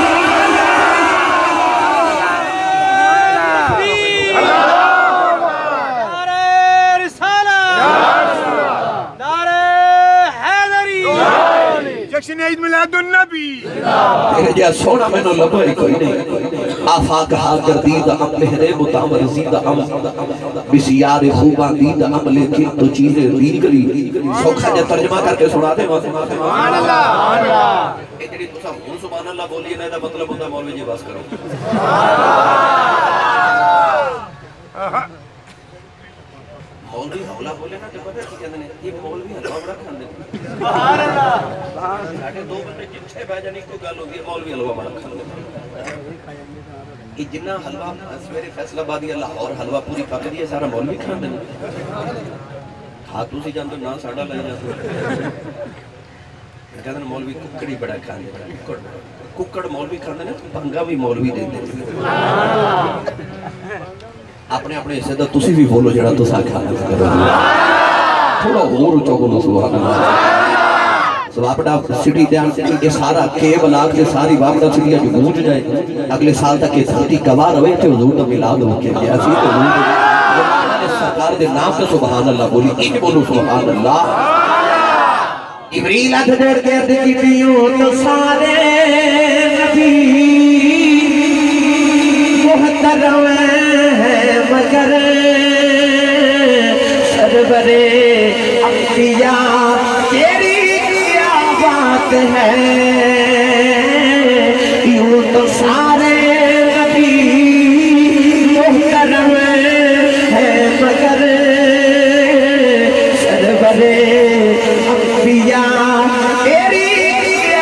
جشن عید میلاد النبی تیرے جیا سونا میں نو لبائی کوئی نہیں آفاق ہا گردید ام لہرے متعمر زید ام بسیار خوبان دید ام لیکن تو چیزیں ریگلی سوکھا جا ترجمہ کر کے سنا دے سبحان اللہ اے جڑی تسا ہن سبحان اللہ بولیے نا دا مطلب ہوندا مولوی جی بس کرو مولوی حولا بولے نا تے پتہ کی کہندے نے یہ مولوی حلوا بڑا کھاندے سبحان اللہ ساڈے دو بندے جتھے بیٹھ جانی کوئی گل ہوندی ہے مولوی حلوا بڑا کھاندے یہ جنہ حلوا سویرے فیصلہ آبادی لاہور حلوا پوری پکدی ہے سارا مولوی کھاندے کھا تسی جاندے نا ساڈا لے جاندے کہندے مولوی ککڑی بڑا کھاندے ککڑ ککڑ مولوی کھاندے نے پنگا بھی مولوی دیندے سبحان اللہ اپنے اپنے حصے دا تسی بھی بولو جڑا تسا کھانا تھوڑا اور اونچا بولو سبحان اللہ سو اپنا سٹی دیان یہ سارا کے بلاک یہ ساری واپڈا سٹی جو گونج جائے اگلے سال تک یہ سٹی گواہ رہے تھے حضور تو میلاد ہو کے لیا سی تو حضور سرکار دے نام سے سبحان اللہ بولی ایک بولو سبحان اللہ جبریل ہاتھ جوڑ کے عرض کی تو سارے نبی محترم ہیں مگر سرور انبیاء تیری کیا بات ہے یوں تو سارے نبی محترم ہیں مگر سرور انبیاء تیری کیا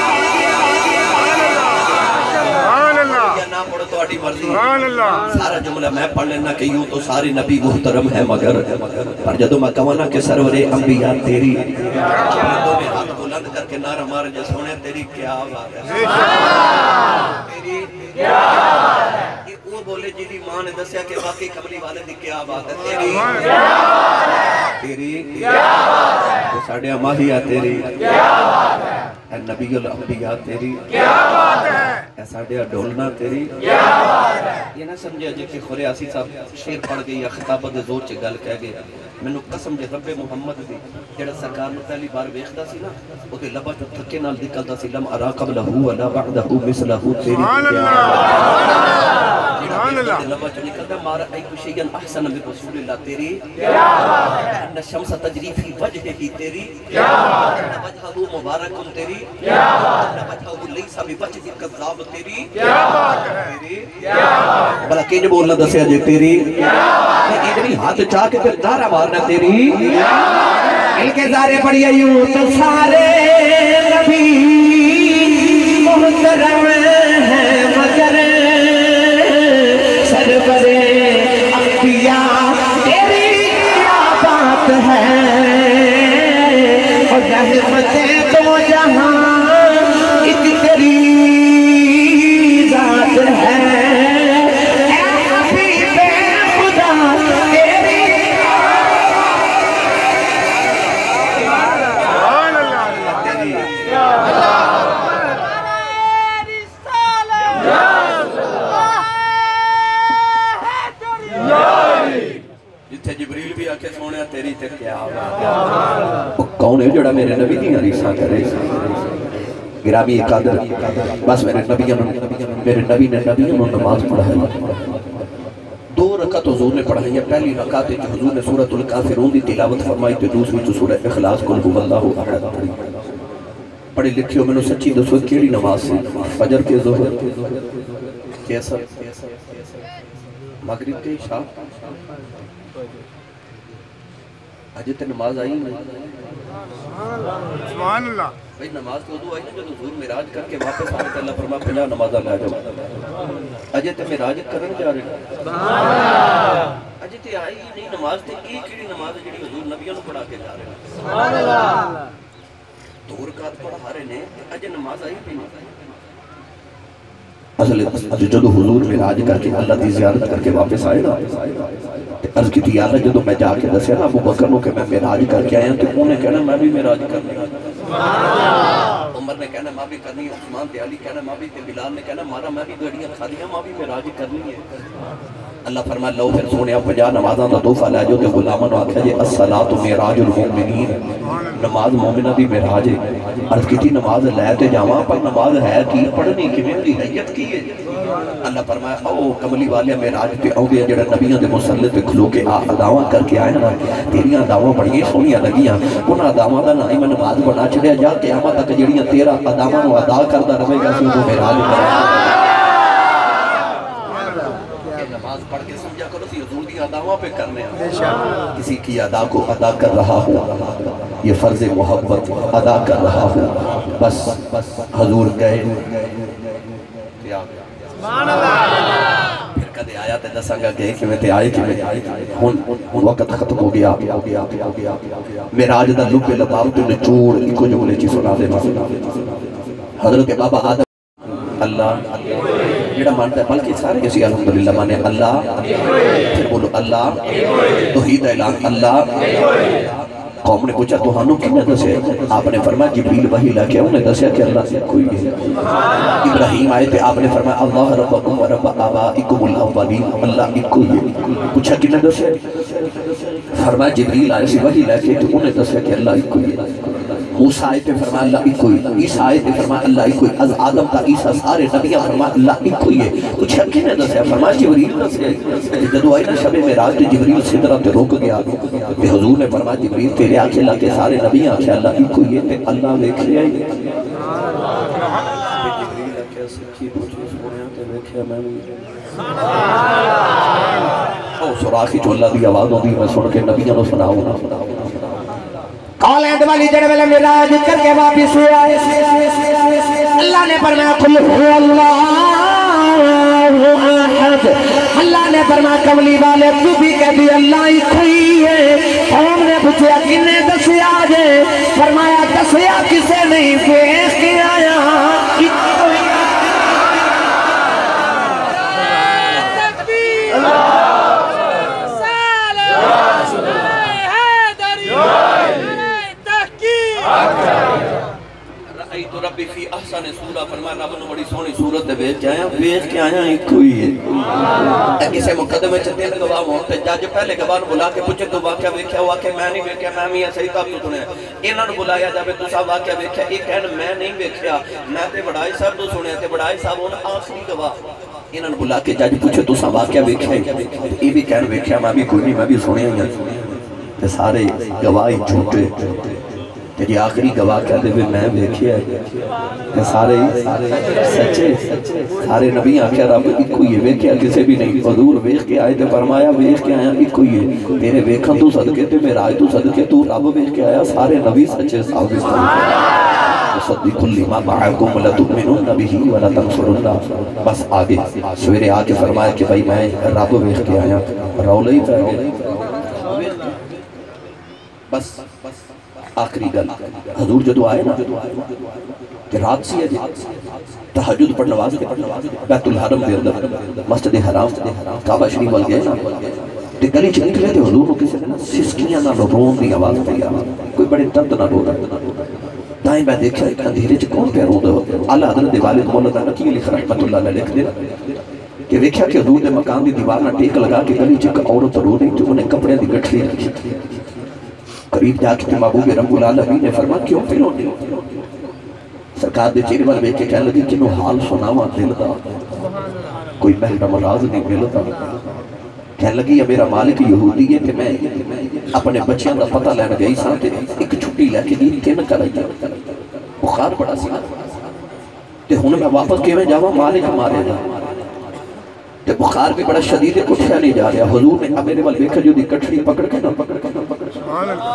سارا جملہ میں پڑھ لینا کہ یوں تو سارے نبی محترم ہے مگر پر جدو میں کہوانا کہ سرور انبیاء تیری اپنے دو میں ہاتھ بلند کر کے نعرہ مار جا سونے تیری کیا بات ہے تیری کیا بات ہے یہ وہ بولے جنہی ماں نے دسیا کہ واقعی کملی والے دی کیا بات ہے تیری کیا بات ہے تیری کیا بات ہے تو ساڑھے ماہیہ تیری کیا بات ہے اے نبی الانبیاء تیری کیا بات ہے اے ساڑھے ڈھولنا تیری کیا بات ہے یہ نہ سمجھے جے کہ خورے آسی صاحب شیر پڑھ گئی یا خطابت زور چے گل کہہ گئے میں نے قسم جے رب محمد دی جڑا سرکار نے پہلی بار ویکھدا سی نا او تے لبا جو تھکے نال نکلدا سی لم ارا قبلہ ولا بعدہ مثلہ تیری سبحان اللہ سبحان اللہ لبا جو نکلدا مارا ایک شیئا احسن من رسول اللہ تیری کیا بات ہے ان الشمس تجری فی وجہ ہی تیری کیا بات ہے وجہہ مبارک تیری کیا بات ہے وجہہ لیس بوجہ کذاب تیری کیا بات ہے تیری کیا بات ہے بلا کینج بولنا دسیا جے تیری کیا بات ہے اتنی ہاتھ چاہ کے پھر نعرہ مارنا تیری کیا بات ہے ان کے زارے پڑھئے یوں تو سارے نبی محترم ہیں مگر سرور انبیاء تیری کیا بات ہے اور رحمتیں تو جہاں ایک تیری ذات ہے اے حبیب خدا تیری سبحان اللہ میرے نبی دیاں ریساں کرے گرامی قدر بس میرے نبی میرے نبی نے نبی نے نماز پڑھائی دو رکعت حضور نے پڑھائی ہے پہلی رکعت جو حضور نے سورۃ الکافرون دی تلاوت فرمائی تو دوسری تو سورہ اخلاص قل هو اللہ احد پڑھی پڑھے لکھیو میں نے سچی دسو کیڑی نماز سی فجر کے ظہر کے اثر مغرب کے عشاء اجے تے نماز آئی نہیں سبحان اللہ بھئی نماز تو ادو آئی نا جب حضور معراج کر کے واپس آنے تے اللہ فرما پنجا نمازاں لے جاؤ اجے تے معراج کرن جا رہے سبحان اللہ اجے تے آئی نہیں نماز تے کی کیڑی نماز ہے جڑی حضور نبیوں نوں پڑھا کے جا رہے سبحان اللہ دو رکعت پڑھا رہے نے اجے نماز آئی نہیں اصل جدو حضور معراج کر کے اللہ دی زیارت کر کے واپس آئے نا عرض کی تھی اللہ جدو میں جا کے دسیا نا ابو بکر نو کہ میں معراج کر کے آیا تو انہوں نے کہنا میں بھی معراج کرنی عمر نے کہنا ماں بھی کرنی ہے عثمان تے علی کہنا ماں بھی تے بلال نے کہنا مارا میں بھی گھڑیاں کھا دیا ماں بھی معراج کرنی ہے اللہ فرمائے لو پھر سونے پنجا نمازاں دا تحفہ لے جو تے غلاماں نو آکھیا جے الصلاۃ معراج المؤمنین نماز مومنہ دی معراج ہے عرض کی تھی نماز لے تے جاواں پر نماز ہے کی پڑھنی کیویں دی حیت کی ہے اللہ فرمایا او کملی والے معراج تے آؤندے جڑا نبیاں دے مصلی تے کھلو کے آ اداواں کر کے آئے نا تیریاں اداواں بڑیاں سونیاں لگیاں انہاں اداواں دا نام میں نماز بنا چھڑیا جا قیامت تک جڑیاں تیرا اداواں نو ادا کردا رہے گا تو معراج کرے نماز پڑھ کے سمجھا کرو سی حضور دی اداواں پہ کرنے ہیں کسی کی ادا کو ادا کر رہا ہوں یہ فرض محبت ادا کر رہا ہوں بس حضور گئے سبحان اللہ پھر کدے آیا تے دساں گا کہ کیویں تے آئے کیویں ہن وقت ختم ہو گیا معراج دا لب لباب تے نچوڑ اکو جملے چ سنا دے حضرت بابا آدم اللہ جڑا مانتا ہے بلکہ سارے کسی الحمدللہ مانے اللہ پھر بولو اللہ توحید الہ اللہ قوم نے پوچھا تو ہانو کنے دسے آپ نے فرمایا جبریل وحی لے کے انہیں دسیا کہ اللہ سے کوئی ہے ابراہیم آئے تھے آپ نے فرمایا اللہ ربکم و رب آبائکم الاولین اللہ ایک کوئی ہے پوچھا کنے دسے فرمایا جبریل آئے سے وحی لے کے تو انہیں دسیا کہ اللہ ایک کوئی ہے موسیٰ آئے تھے فرمایا اللہ ایک کوئی عیسیٰ آئے تھے فرمایا اللہ ایک کوئی از آدم تا عیسیٰ سارے نبیاں فرمایا اللہ ایک کوئی ہے کچھ حقی نے دسیا فرمایا جبریل دسیا جدو آئی نا شب معراج تے جبریل صدرہ تے روک گیا کہ حضور نے فرمایا جبریل تیرے آنکھیں لا کے سارے نبیاں آنکھیں اللہ ایک کوئی ہے تے اللہ دیکھ لیا ہی جبریل آنکھیں سکھی پوچھے سوڑیاں تے دیکھیا میں بھی او سراخی جو اللہ دی آواز ہوتی میں سن کے نبیاں نو سناؤں نا اولاد والی جڑے والا معراج کر کے واپس ہوا اللہ نے فرمایا قل هو اللہ احد اللہ نے فرمایا کملی والے تو بھی کہتی اللہ ہی کوئی ہے قوم نے پوچھا کنے دسیا جے فرمایا دسیا کسے نہیں دیکھ کے آیا تو ربی فی احسن سورہ فرمایا رب نو بڑی سونی صورت دے ویکھ کے آیا ویکھ کے آیا ایک کوئی ہے کسے مقدمے چ تین گواہ ہون تے جج پہلے گواہ نو بلا کے پوچھے تو واقعہ ویکھیا ہوا کہ میں نہیں ویکھیا میں میاں صحیح تاب تو سنیا انہاں نو بلایا جاوے تساں واقعہ ویکھیا اے کہن میں نہیں ویکھیا میں تے بڑائی صاحب تو سنیا تے بڑائی صاحب ہن آخری گواہ انہاں نو بلا کے جج پوچھے تساں واقعہ ویکھیا اے بھی کہن ویکھیا میں بھی کوئی نہیں میں بھی سنیا ہوں تے سارے گواہ جھوٹے کہ جی آخری گواہ کہتے ہوئے میں ویکھیا ہے کہ سارے سچے سارے نبی آکھیا رب ایک کوئی ہے ویکھیا کسے بھی نہیں حضور ویکھ کے آئے تے فرمایا ویکھ کے آیا ایک کوئی ہے تیرے ویکھن تو صدقے تے معراج تو صدقے تو رب ویکھ کے آیا سارے نبی سچے ثابت ہیں صدق لما معکم لتؤمنون به ولا تنصرون بس آگے سویرے آ کے فرمایا کہ بھائی میں رب ویکھ کے آیا رولے ہی پہ گئے بس آخری گل حضور جدو آئے نا کہ رات سی ہے تہجد پر نواز دے بیت الحرم دے اندر مسجد حرام کعبہ شریف وال گئے تے گلی چ نکلے تے حضور کو کسی نے سسکیاں نال رون دی آواز پئی کوئی بڑے درد نال رو رہا دائیں میں دیکھا ایک اندھیرے چ کون پہ رو دے اعلی حضرت دے والد مولانا نقی علی رحمۃ اللہ علیہ لکھ دے کہ ویکھیا کہ حضور دے مکان دی دیوار نال ٹیک لگا کے گلی چ ایک عورت رو رہی تے انہیں کپڑے دی گٹھلی رکھی قریب جا کے محبوب رب العالمین نے فرمایا کیوں پھر ہوتے سرکار دے چہرے والے بیٹھ کے کہنے لگی کنو حال سناواں دل دا کوئی محرم راز نہیں ملتا کہنے لگی یہ میرا مالک یہودی ہے کہ میں اپنے بچیاں دا پتہ لینا گئی ساں تے ایک چھٹی لے کے دی کہ نہ کرائی بخار بڑا سی تے ہن میں واپس کیویں جاواں مالک مارے دا تے بخار بھی بڑا شدید ہے اٹھیا نہیں جا رہا حضور نے میرے وال ویکھا جو دی کٹڑی پکڑ کے نہ پکڑ کے نہ پکڑ سبحان اللہ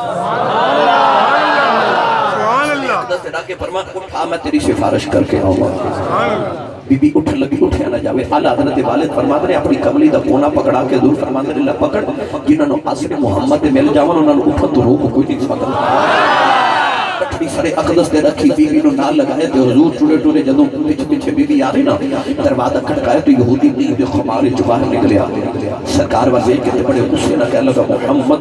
سبحان اللہ دس دن کے فرمان اٹھا میں تیری سفارش کر کے آؤں سبحان اللہ بی بی اٹھ لگی اٹھیا نہ جاوے اعلیٰ حضرت والد فرماتے ہیں اپنی کملی دا کونا پکڑا کے دور فرماتے ہیں اللہ پکڑ جنہوں نے عصر محمد دے مل جاون انہوں نے اٹھا تو روح کوئی نہیں سکتا کٹھڑی سرے اقدس دے رکھی بی بی نو نال لگائے تے حضور ٹولے ٹولے جدوں پیچھے پیچھے بی بی آ رہی نا دروازہ کھٹکایا تو یہودی نہیں دے خمارے جو باہر نکلیا سرکار والے کے تے بڑے غصے نہ کہنے لگا محمد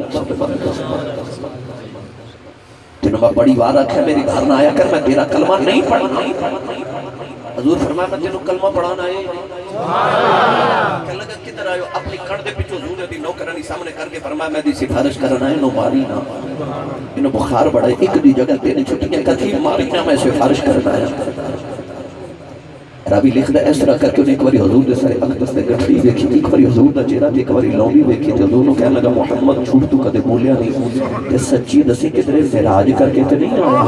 تینوں میں بڑی بار رکھا میری گھر نہ آیا کر میں تیرا کلمہ نہیں پڑھنا حضور فرمایا میں تینوں کلمہ پڑھانا ہے کہنے لگا کدھر آئے اپنی کڑ دے پیچھو حضور دی نوکرانی سامنے کر کے فرمایا میں دی سفارش کرنا ہے نو ماری نہ انہوں بخار بڑا ہے ایک دی جگہ تیرے چھٹیاں کتھی ماری نہ میں سفارش کرنا ہے رابی لکھ دا اس طرح کر کے انہیں ایک باری حضور دے سارے اقدس دے گھڑی دیکھی ایک باری حضور دا چہرہ ایک باری لومبی دیکھی تے حضور نے کہنے لگا محمد چھوٹ تو کدے بولیا نہیں تے سچی دسی کہ تیرے معراج کر کے تے نہیں آیا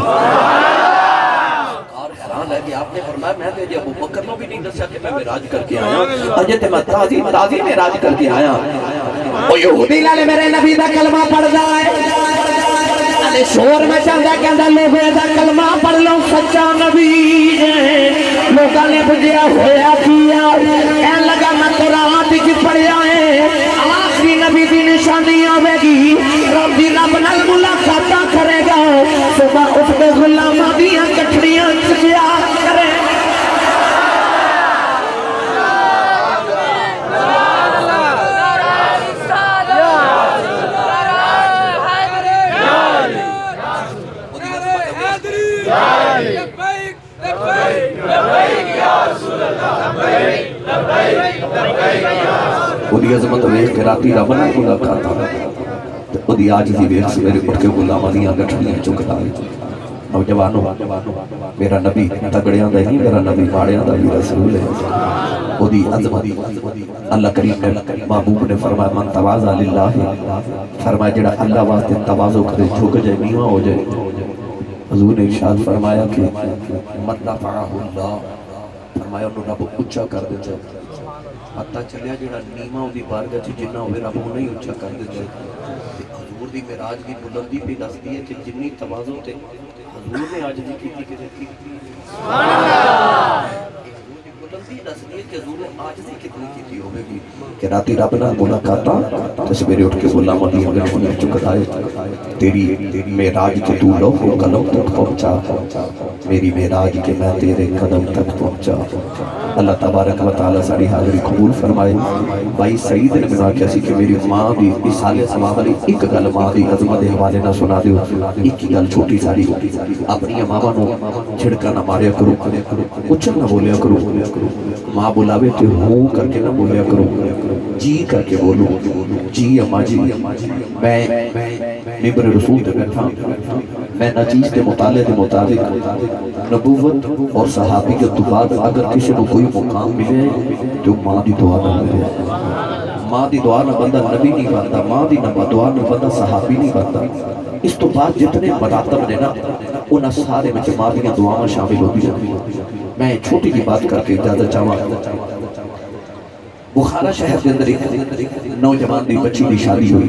اور حیران ہے کہ آپ نے فرمایا میں تے ابو بکر نو بھی نہیں دسیا کہ میں معراج کر کے آیا اجے تے میں تازی تازی معراج کر کے آیا او یہودی لالے میرے نبی دا کلمہ پڑھ جائے شور میں چاہتا ہے کہ اندر لوگے دا کلمہ پڑھ لوں سچا نبی لوگا نے بجیا ہویا کیا کہن لگا میں تو رات کی پڑھیا ہے آخری نبی دی نشانی آوے گی رب دی رب نال ملاقاتہ کرے گا صبح اٹھ کے غلامہ دیاں کٹھڑیاں چکیا کرے وہ دی عظمت ویخ کے راتی رب نہ کھلا کھاتا وہ دی آج دی ویخ سے میرے اٹھ کے غلامہ دیاں گٹھڑیاں چکتا نوجوانوں میرا نبی تگڑیاں دا نہیں میرا نبی ماڑیاں دا بھی رسول ہے وہ دی عظمت اللہ کریم نے محبوب نے فرمایا من تواضع للہ فرمایا جڑا اللہ واسطے تواضع کرے جھک جائے نیواں ہو جائے حضور نے ارشاد فرمایا کہ من رفعہ اللہ فرمایا انہوں رب اچھا کر دیتا ہے پتہ چلیا جڑا نیمہ دی بارگاہ چ جنہ ہوئے رب انہوں نہیں اچھا کر دیتا ہے حضور دی معراج کی بلندی پہ دس دی ہے کہ جنی تواضع تے حضور نے آج دی کیتی کہ کی سبحان اللہ بلندی دس دی ہے کہ حضور نے آج دی کتنی کیتی ہوئے گی کہ راتی رب نہ ملاقاتاں تو سویرے اٹھ کے غلامہ دی اگر انہیں چکتائے تیری معراج کے تو لوح و قلم تک پہنچا میری معراج کے میں تیرے قدم تک پہنچا اللہ تبارک و تعالیٰ ساری حاضری قبول فرمائے بھائی سعید نے بنا کیا سی کہ میری ماں دی اسال سماع والی ایک گل ماں دی عظمت حوالے نہ سنا دیو ایک ہی گل چھوٹی ساری اپنی ماما نو چھڑکا نہ ماریا کرو اچھل نہ بولیا کرو ماں بلاوے تے ہوں کر کے نہ بولیا کرو جی کر کے بولو جی اما جی میں ممبر رسول تے بیٹھا میں نچیز کے مطالعے کے مطابق نبوت اور صحابیت تو بعد اگر کسی کو کوئی مقام ملے تو ماں دی دعا نہ ملے ماں دی دعا نہ بندہ نبی نہیں بنتا ماں دی دعا نہ بندہ صحابی نہیں بنتا اس تو بعد جتنے مراتب نے نا انہاں سارے میں ماں دی دعاواں شامل ہوتی ہیں میں چھوٹی کی بات کر کے اجازت چاہوں بخارا شہر کے اندر ایک نوجوان دی بچی دی شادی ہوئی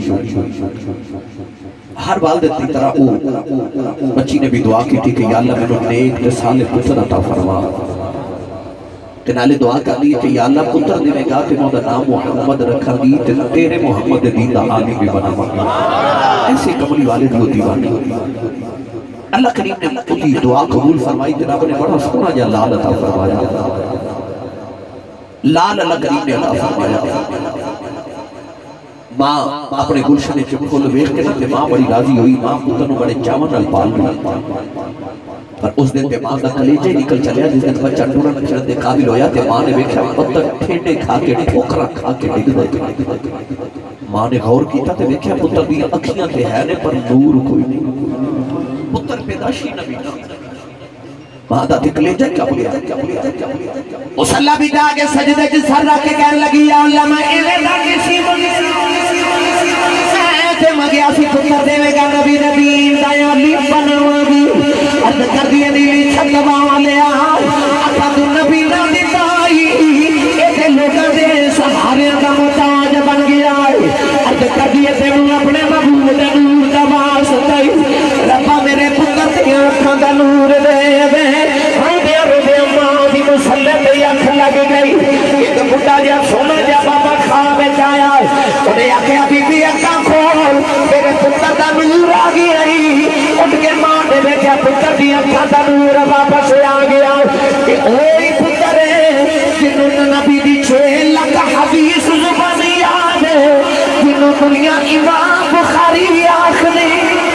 ہر والدت کی طرح او بچی نے بھی دعا کی تھی کہ یا اللہ میں نے نیک تے صالح پتر عطا فرما تنالے دعا کر لی کہ یا اللہ پتر دے میں گا کہ میں نام محمد رکھا دی تیرے محمد دین دا عالم بھی بنا مانگا ایسے کملی والد ہوتی بانی اللہ کریم نے اپنی دعا قبول فرمائی جناب نے بڑا سونا یا لال عطا فرمایا لال اللہ کریم نے عطا فرمایا ماں اپنے گلشنے کے پھول ویکھ کے تے ماں بڑی راضی ہوئی ماں پتر نو بڑے چاون نال پال لیا پر اس دن تے ماں دا کلیجہ نکل چلیا جس دن بچہ ٹورن چڑھن دے قابل ہویا تے ماں نے ویکھیا پتر ٹھنڈے کھا کے ٹھوکرا کھا کے ڈگ دے ماں نے غور کیتا تے دیکھیا پتر دی اکھیاں تے ہے نے پر نور کوئی نہیں پتر پیداشی نبی نہ ماں دا تکلے جا کیا بولیا مسلح بھی جا کے سجدے چ سر رکھ کے کہنے لگی یا اللہ میں ایویں دا کسی تے مگیا سی پتر دیوے گا نبی نبی دا علی بنوا گی عرض کر دی نیلی چھتوا لیا اپا تو نبی نہ دتائی اے تے لوکاں دے سہارے دا محتاج بن گیا عرض کر دی تینوں اپنے محبوب دے نور دا واسطہ ربا میرے پتر دی اکھاں دا نور دے دے روندے روندے ماں دی مسلح تے اکھ لگ گئی ایک بڈھا جا سونا جا بابا خواب وچ آیا انہیں آکھیا بی بی اکھاں کھول میرے پتر دا نور آ گیا اٹھ کے ماں نے دیکھا پتر دی اکھاں دا نور واپس آ گیا کہ اوہی پتر ہے جنہوں نے نبی دی چھ لاکھ حدیث زبانی یاد ہے جنہوں دنیا امام بخاری آخری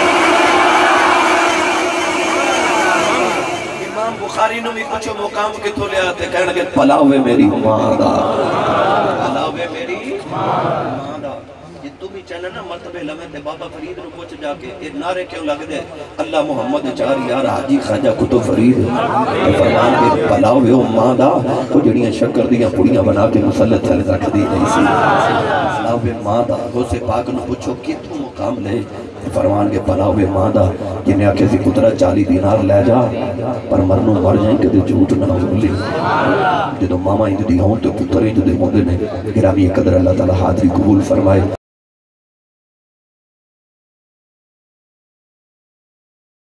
امام بخاری نو بھی پچھو مقام کتھو لے آتے کہنے کہ پلاوے میری ماں دا پلاوے میری ماں دا یہ تو بھی چاہنا نا مرتبہ لمحے تے بابا فرید نو پوچھ جا کے یہ نعرے کیوں لگ دے اللہ محمد چار یار حاجی خواجہ کتو فرید فرمان کے پلاوے او ماں دا وہ جڑیاں شکر دیاں پڑیاں بنا کے مسلط تھے رکھ دی نہیں سی پلاوے ماں دا غوث پاک نو پوچھو کتو مقام لے فرمان کے پلاوے ماں دا جنہیں آکھے سی قدرت چالی دینار لے جا پر مرنوں مر جائیں کہ دے جھوٹ نہ ہولی جدو ماما ہی دی ہوں تو پتر ہی جو دے ہوندے نے گرامی قدر اللہ تعالی حاضری قبول فرمائے